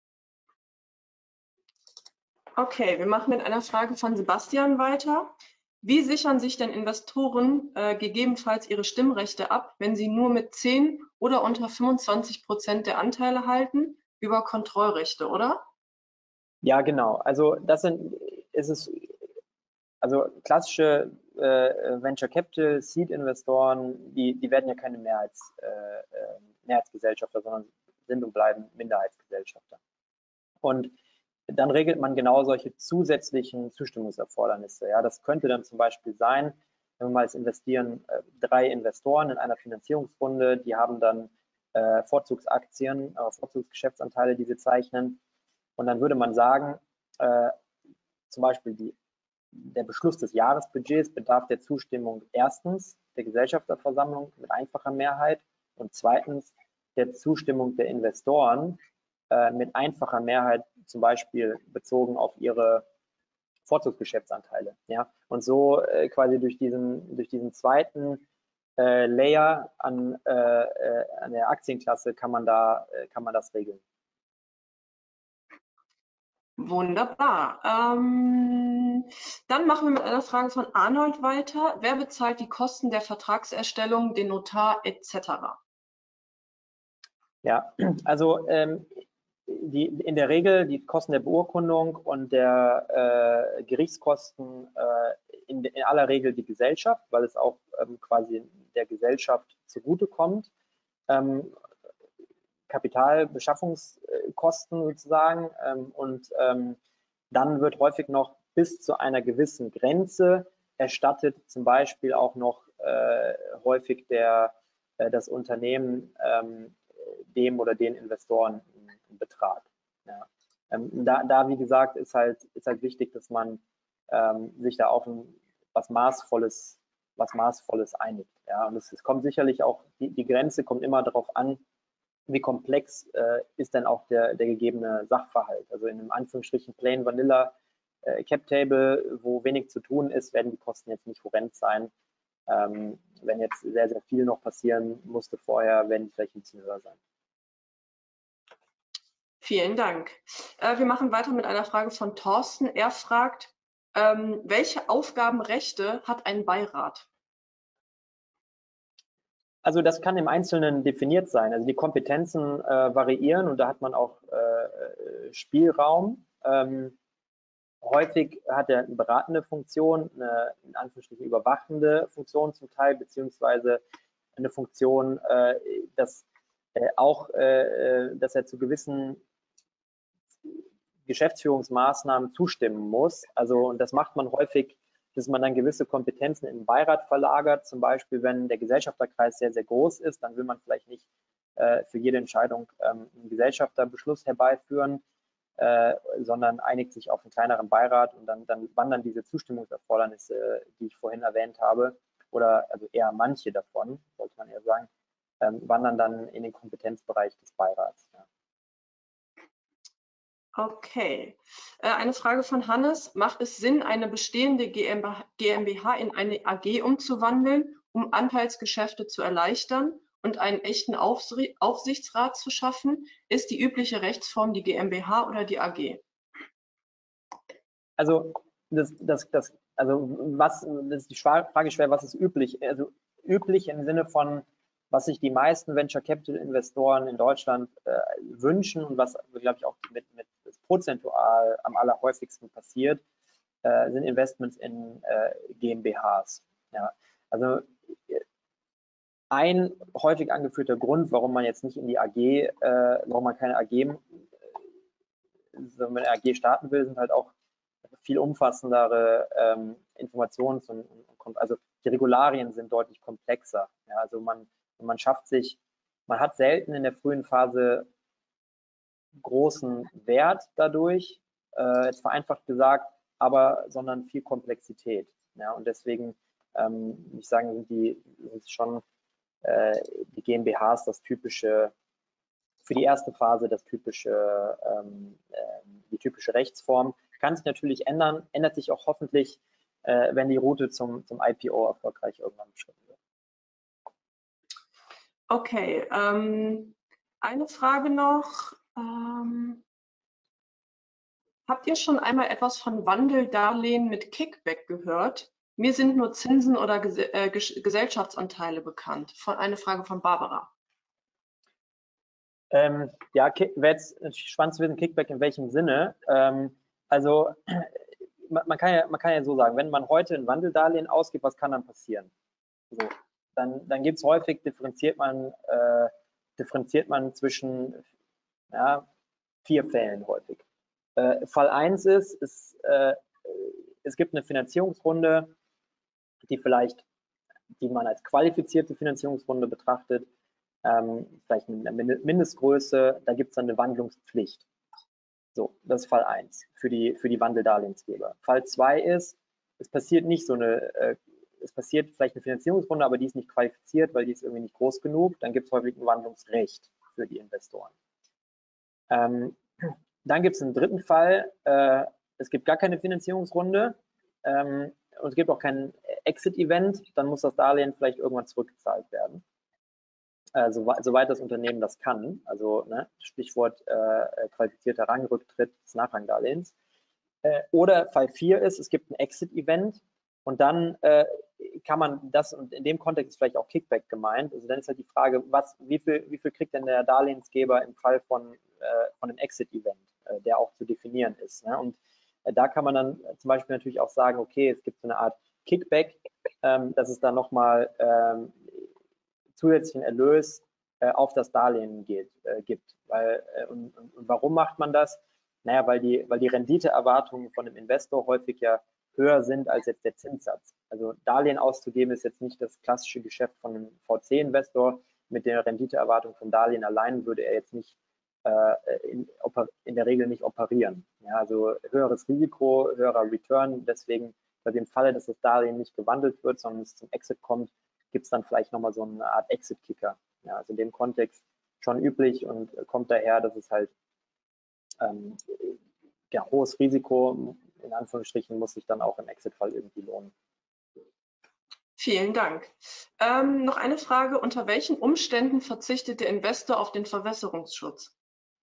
Okay, wir machen mit einer Frage von Sebastian weiter. Wie sichern sich denn Investoren äh, gegebenenfalls ihre Stimmrechte ab, wenn sie nur mit zehn oder unter fünfundzwanzig Prozent der Anteile halten, über Kontrollrechte, oder? Ja, genau. Also das sind, ist es, also klassische äh, Venture Capital, Seed Investoren, die, die werden ja keine Mehrheits, äh, Mehrheitsgesellschafter, sondern sind und bleiben Minderheitsgesellschafter. Und dann regelt man genau solche zusätzlichen Zustimmungserfordernisse. Ja, das könnte dann zum Beispiel sein, wenn wir mal jetzt investieren, äh, drei Investoren in einer Finanzierungsrunde, die haben dann äh, Vorzugsaktien, äh, Vorzugsgeschäftsanteile, die sie zeichnen. Und dann würde man sagen, äh, zum Beispiel die, der Beschluss des Jahresbudgets bedarf der Zustimmung erstens der Gesellschafterversammlung mit einfacher Mehrheit und zweitens der Zustimmung der Investoren äh, mit einfacher Mehrheit, zum Beispiel bezogen auf ihre Vorzugsgeschäftsanteile. Ja? Und so äh, quasi durch diesen, durch diesen zweiten äh, Layer an, äh, an der Aktienklasse kann man, da, äh, kann man das regeln. Wunderbar. Ähm, dann machen wir mit einer Frage von Arnold weiter. Wer bezahlt die Kosten der Vertragserstellung, den Notar et cetera? Ja, also ähm, die, in der Regel die Kosten der Beurkundung und der äh, Gerichtskosten äh, in, in aller Regel die Gesellschaft, weil es auch ähm, quasi der Gesellschaft zugutekommt. Ähm, Kapitalbeschaffungskosten sozusagen ähm, und ähm, dann wird häufig noch bis zu einer gewissen Grenze erstattet, zum Beispiel auch noch äh, häufig der, äh, das Unternehmen ähm, dem oder den Investoren einen Betrag. Ja. Ähm, da, da, wie gesagt, ist halt, ist halt wichtig, dass man ähm, sich da auf ein, was Maßvolles, was Maßvolles einigt. Ja. Und es, es kommt sicherlich auch, die, die Grenze kommt immer darauf an, wie komplex äh, ist denn auch der, der gegebene Sachverhalt. Also in einem Anführungsstrichen Plain Vanilla äh, Cap Table, wo wenig zu tun ist, werden die Kosten jetzt nicht horrend sein. Ähm, wenn jetzt sehr, sehr viel noch passieren musste vorher, werden die vielleicht ein bisschen höher sein. Vielen Dank. Äh, wir machen weiter mit einer Frage von Thorsten. Er fragt, ähm, welche Aufgabenrechte hat ein Beirat? Also das kann im Einzelnen definiert sein. Also die Kompetenzen äh, variieren und da hat man auch äh, Spielraum. Ähm, häufig hat er eine beratende Funktion, eine in Anführungsstrichen überwachende Funktion zum Teil, beziehungsweise eine Funktion, äh, dass äh, auch, äh, dass er zu gewissen Geschäftsführungsmaßnahmen zustimmen muss. Also und das macht man häufig, dass man dann gewisse Kompetenzen in den Beirat verlagert. Zum Beispiel, wenn der Gesellschafterkreis sehr, sehr groß ist, dann will man vielleicht nicht äh, für jede Entscheidung ähm, einen Gesellschafterbeschluss herbeiführen, äh, sondern einigt sich auf einen kleineren Beirat und dann, dann wandern diese Zustimmungserfordernisse, die ich vorhin erwähnt habe, oder also eher manche davon, sollte man eher sagen, ähm, wandern dann in den Kompetenzbereich des Beirats. Ja. Okay. Äh, eine Frage von Hannes. Macht es Sinn, eine bestehende GmbH in eine A G umzuwandeln, um Anteilsgeschäfte zu erleichtern und einen echten Aufsichtsrat zu schaffen? Ist die übliche Rechtsform die GmbH oder die A G? Also das, das, das, also was, das ist die Frage schwer, was ist üblich? Also üblich im Sinne von, was sich die meisten Venture Capital Investoren in Deutschland äh, wünschen und was, glaube ich, auch mit, mit prozentual am allerhäufigsten passiert, äh, sind Investments in äh, GmbHs. Ja. Also ein häufig angeführter Grund, warum man jetzt nicht in die A G, äh, warum man keine A G, äh, wenn man eine A G starten will, sind halt auch viel umfassendere ähm, Informations- und, und also die Regularien sind deutlich komplexer. Ja, also man, man schafft sich, man hat selten in der frühen Phase großen Wert dadurch, äh, jetzt vereinfacht gesagt, aber sondern viel Komplexität. Ja, und deswegen, ähm, ich sagen, sind die sind schon äh, die GmbHs das typische, für die erste Phase das typische, ähm, äh, die typische Rechtsform. Kann sich natürlich ändern, ändert sich auch hoffentlich, äh, wenn die Route zum, zum I P O erfolgreich irgendwann beschritten wird. Okay, ähm, eine Frage noch. Ähm, habt ihr schon einmal etwas von Wandeldarlehen mit Kickback gehört? Mir sind nur Zinsen oder Ges äh, Gesellschaftsanteile bekannt. Von, eine Frage von Barbara. Ähm, ja, wäre jetzt spannend zu wissen, Kickback in welchem Sinne. Ähm, also man, man, kann ja, man kann ja so sagen, wenn man heute ein Wandeldarlehen ausgibt, was kann dann passieren? So, dann dann gibt es häufig, differenziert man, äh, differenziert man zwischen ja, vier Fällen häufig. Äh, Fall eins ist, ist äh, es gibt eine Finanzierungsrunde, die vielleicht, die man als qualifizierte Finanzierungsrunde betrachtet, ähm, vielleicht mit einer Mindestgröße, da gibt es dann eine Wandlungspflicht. So, das ist Fall eins für die, für die Wandeldarlehensgeber. Fall zwei ist, es passiert nicht so eine, äh, es passiert vielleicht eine Finanzierungsrunde, aber die ist nicht qualifiziert, weil die ist irgendwie nicht groß genug. Dann gibt es häufig ein Wandlungsrecht für die Investoren. Ähm, dann gibt es einen dritten Fall, äh, es gibt gar keine Finanzierungsrunde ähm, und es gibt auch kein Exit-Event, dann muss das Darlehen vielleicht irgendwann zurückgezahlt werden. Äh, soweit, soweit das Unternehmen das kann, also ne, Stichwort äh, qualifizierter Rangrücktritt des Nachrangdarlehens. Äh, oder Fall vier ist, es gibt ein Exit-Event und dann äh, kann man das, und in dem Kontext ist vielleicht auch Kickback gemeint, also dann ist halt die Frage, was, wie, viel, wie viel kriegt denn der Darlehensgeber im Fall von, äh, von einem Exit-Event, äh, der auch zu definieren ist. Ne? Und äh, da kann man dann zum Beispiel natürlich auch sagen, okay, es gibt so eine Art Kickback, ähm, dass es dann nochmal ähm, zusätzlichen Erlös äh, auf das Darlehen geht, äh, gibt. Weil, äh, und, und, und warum macht man das? Naja, weil die, weil die Renditeerwartungen von dem Investor häufig ja höher sind als jetzt der Zinssatz. Also Darlehen auszugeben ist jetzt nicht das klassische Geschäft von einem V C-Investor, mit der Renditeerwartung von Darlehen allein würde er jetzt nicht äh, in, in der Regel nicht operieren. Ja, also höheres Risiko, höherer Return, deswegen bei dem Falle, dass das Darlehen nicht gewandelt wird, sondern es zum Exit kommt, gibt es dann vielleicht nochmal so eine Art Exit-Kicker. Ja, also in dem Kontext schon üblich und kommt daher, dass es halt ähm, ja, hohes Risiko, in Anführungsstrichen, muss sich dann auch im Exit-Fall irgendwie lohnen. Vielen Dank. Ähm, noch eine Frage, unter welchen Umständen verzichtet der Investor auf den Verwässerungsschutz?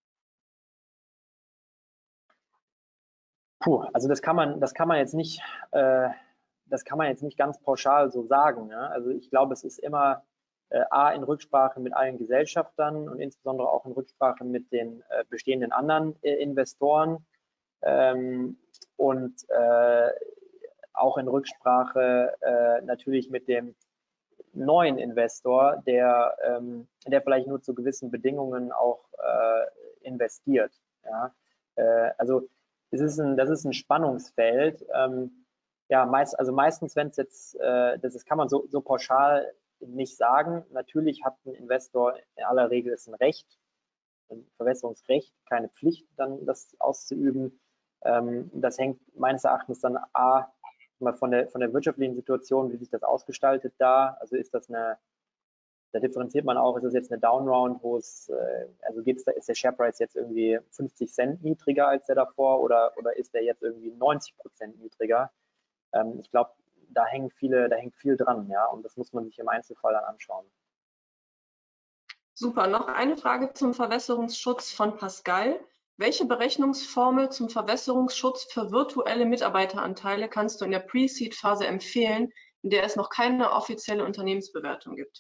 Puh, also das kann man, das kann man jetzt nicht, äh, das kann man jetzt nicht ganz pauschal so sagen. Ne? Also ich glaube, es ist immer äh, A, in Rücksprache mit allen Gesellschaftern und insbesondere auch in Rücksprache mit den äh, bestehenden anderen äh, Investoren ähm, und äh, auch in Rücksprache äh, natürlich mit dem neuen Investor, der, ähm, der vielleicht nur zu gewissen Bedingungen auch äh, investiert. Ja? Äh, also es ist ein, das ist ein Spannungsfeld. Ähm, ja, meist, also meistens, wenn es jetzt, äh, das ist, kann man so, so pauschal nicht sagen. Natürlich hat ein Investor in aller Regel ist ein Recht, ein Verwässerungsrecht, keine Pflicht, dann das auszuüben. Ähm, das hängt meines Erachtens dann A, mal von der, von der wirtschaftlichen Situation, wie sich das ausgestaltet da. Also ist das eine, da differenziert man auch, ist das jetzt eine Downround, wo es, äh, also geht's da, ist der Share Price jetzt irgendwie fünfzig Cent niedriger als der davor oder, oder ist der jetzt irgendwie neunzig Prozent niedriger? Ähm, ich glaube, da hängen viele, da hängt viel dran, ja, und das muss man sich im Einzelfall dann anschauen. Super, noch eine Frage zum Verwässerungsschutz von Pascal. Welche Berechnungsformel zum Verwässerungsschutz für virtuelle Mitarbeiteranteile kannst du in der Pre-Seed-Phase empfehlen, in der es noch keine offizielle Unternehmensbewertung gibt?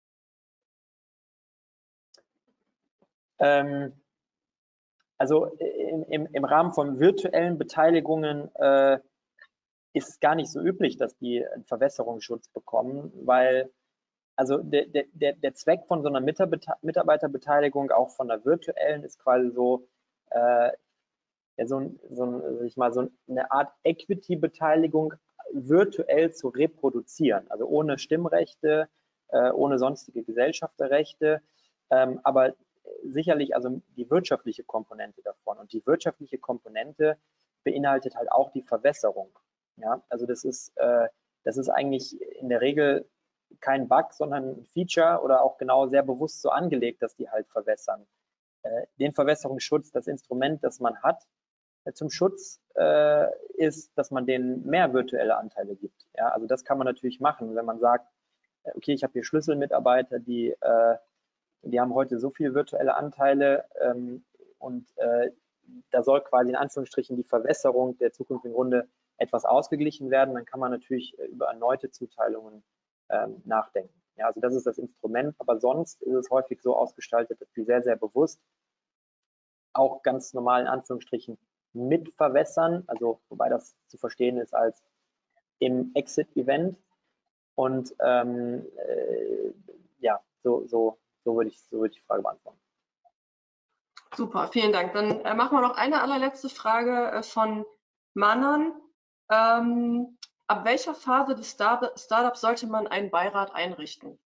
Ähm, also im, im, im Rahmen von virtuellen Beteiligungen äh, ist es gar nicht so üblich, dass die einen Verwässerungsschutz bekommen, weil also der, der, der Zweck von so einer Mitarbeiterbeteiligung, auch von der virtuellen, ist quasi so, äh, ja, so, ein, so, ein, sag ich mal, so eine Art Equity-Beteiligung virtuell zu reproduzieren, also ohne Stimmrechte, äh, ohne sonstige Gesellschafterrechte, ähm, aber sicherlich also die wirtschaftliche Komponente davon. Und die wirtschaftliche Komponente beinhaltet halt auch die Verwässerung. Ja, also das ist, äh, das ist eigentlich in der Regel kein Bug, sondern ein Feature oder auch genau sehr bewusst so angelegt, dass die halt verwässern. Äh, den Verwässerungsschutz, das Instrument, das man hat, äh, zum Schutz äh, ist, dass man denen mehr virtuelle Anteile gibt. Ja, also das kann man natürlich machen, wenn man sagt, äh, okay, ich habe hier Schlüsselmitarbeiter, die, äh, die haben heute so viele virtuelle Anteile ähm, und äh, da soll quasi in Anführungsstrichen die Verwässerung der zukünftigen Runde etwas ausgeglichen werden, dann kann man natürlich über erneute Zuteilungen ähm, nachdenken. Ja, also das ist das Instrument, aber sonst ist es häufig so ausgestaltet, dass die sehr, sehr bewusst auch ganz normal in Anführungsstrichen mit verwässern, also wobei das zu verstehen ist als im Exit-Event. Und ähm, äh, ja, so, so, so würde ich, so würde ich die Frage beantworten. Super, vielen Dank. Dann äh, machen wir noch eine allerletzte Frage äh, von Manan. Ähm, ab welcher Phase des Star Startups sollte man einen Beirat einrichten?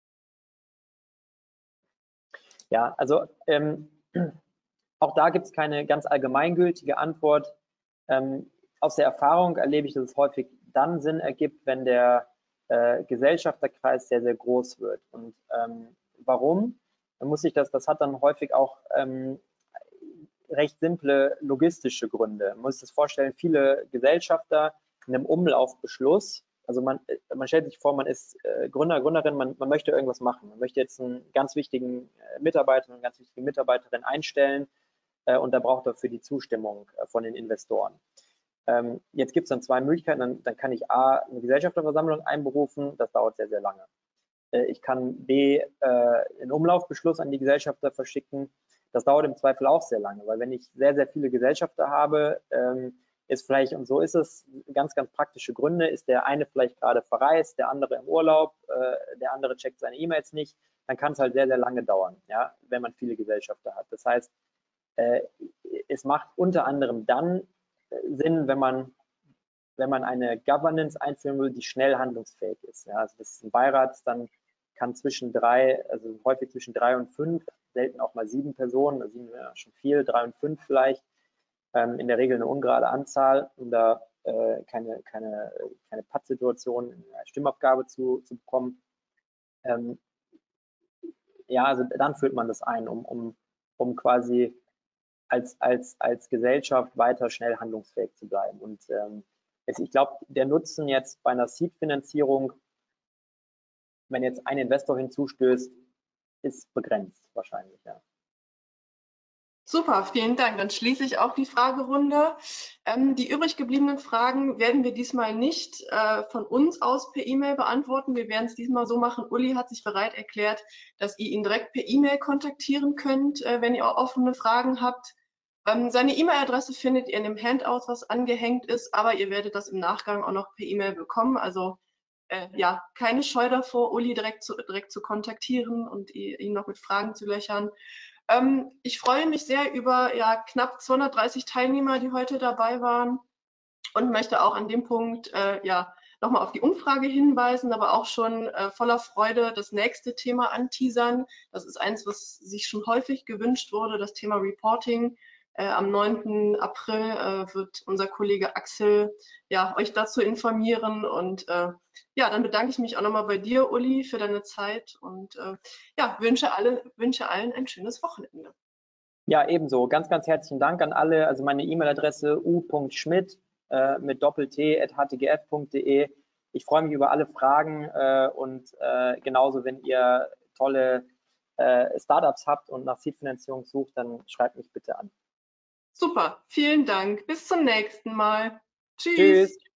Ja, also ähm, auch da gibt es keine ganz allgemeingültige Antwort. Ähm, aus der Erfahrung erlebe ich, dass es häufig dann Sinn ergibt, wenn der äh, Gesellschafterkreis sehr, sehr groß wird. Und ähm, warum? Dann muss ich das, das hat dann häufig auch ähm, recht simple logistische Gründe. Man muss sich das vorstellen, viele Gesellschafter in einem Umlaufbeschluss, also man, man stellt sich vor, man ist äh, Gründer, Gründerin, man, man möchte irgendwas machen. Man möchte jetzt einen ganz wichtigen äh, Mitarbeiter, eine ganz wichtige Mitarbeiterin einstellen äh, und da braucht dafür die Zustimmung äh, von den Investoren. Ähm, jetzt gibt es dann zwei Möglichkeiten, dann, dann kann ich A, eine Gesellschafterversammlung einberufen, das dauert sehr, sehr lange. Äh, ich kann B, äh, einen Umlaufbeschluss an die Gesellschafter verschicken, das dauert im Zweifel auch sehr lange, weil wenn ich sehr, sehr viele Gesellschafter habe, ähm, ist vielleicht, und so ist es, ganz, ganz praktische Gründe, ist der eine vielleicht gerade verreist, der andere im Urlaub, äh, der andere checkt seine E-Mails nicht, dann kann es halt sehr, sehr lange dauern, ja, wenn man viele Gesellschafter hat. Das heißt, äh, es macht unter anderem dann äh, Sinn, wenn man, wenn man eine Governance einführen will, die schnell handlungsfähig ist. Ja, also das ist ein Beirat, ist dann kann zwischen drei, also häufig zwischen drei und fünf, selten auch mal sieben Personen, also sieben wäre schon viel, drei und fünf vielleicht, ähm, in der Regel eine ungerade Anzahl, um da äh, keine, keine, keine Pattsituation in der Stimmabgabe zu, zu bekommen. Ähm, ja, also dann führt man das ein, um, um, um quasi als, als, als Gesellschaft weiter schnell handlungsfähig zu bleiben. Und ähm, es, ich glaube, der Nutzen jetzt bei einer Seed-Finanzierung, wenn jetzt ein Investor hinzustößt, ist begrenzt wahrscheinlich, ja. Super, vielen Dank. Dann schließe ich auch die Fragerunde. Ähm, die übrig gebliebenen Fragen werden wir diesmal nicht äh, von uns aus per E-Mail beantworten. Wir werden es diesmal so machen. Uli hat sich bereit erklärt, dass ihr ihn direkt per E-Mail kontaktieren könnt, äh, wenn ihr auch offene Fragen habt. Ähm, seine E-Mail-Adresse findet ihr in dem Handout, was angehängt ist, aber ihr werdet das im Nachgang auch noch per E-Mail bekommen. Also äh, ja, keine Scheu davor, Uli direkt zu, direkt zu kontaktieren und ihn noch mit Fragen zu löchern. Ähm, ich freue mich sehr über ja, knapp zweihundertdreißig Teilnehmer, die heute dabei waren und möchte auch an dem Punkt äh, ja, nochmal auf die Umfrage hinweisen, aber auch schon äh, voller Freude das nächste Thema anteasern. Das ist eins, was sich schon häufig gewünscht wurde, das Thema Reporting. Äh, am neunten April äh, wird unser Kollege Axel ja, euch dazu informieren. Und äh, ja, dann bedanke ich mich auch nochmal bei dir, Uli, für deine Zeit und äh, ja, wünsche, alle, wünsche allen ein schönes Wochenende. Ja, ebenso. Ganz, ganz herzlichen Dank an alle. Also meine E-Mail-Adresse u punkt schmidt äh, mit doppelt-t at h t g f punkt de. Ich freue mich über alle Fragen äh, und äh, genauso, wenn ihr tolle äh, Startups habt und nach Seed-Finanzierung sucht, dann schreibt mich bitte an. Super, vielen Dank. Bis zum nächsten Mal. Tschüss. Tschüss.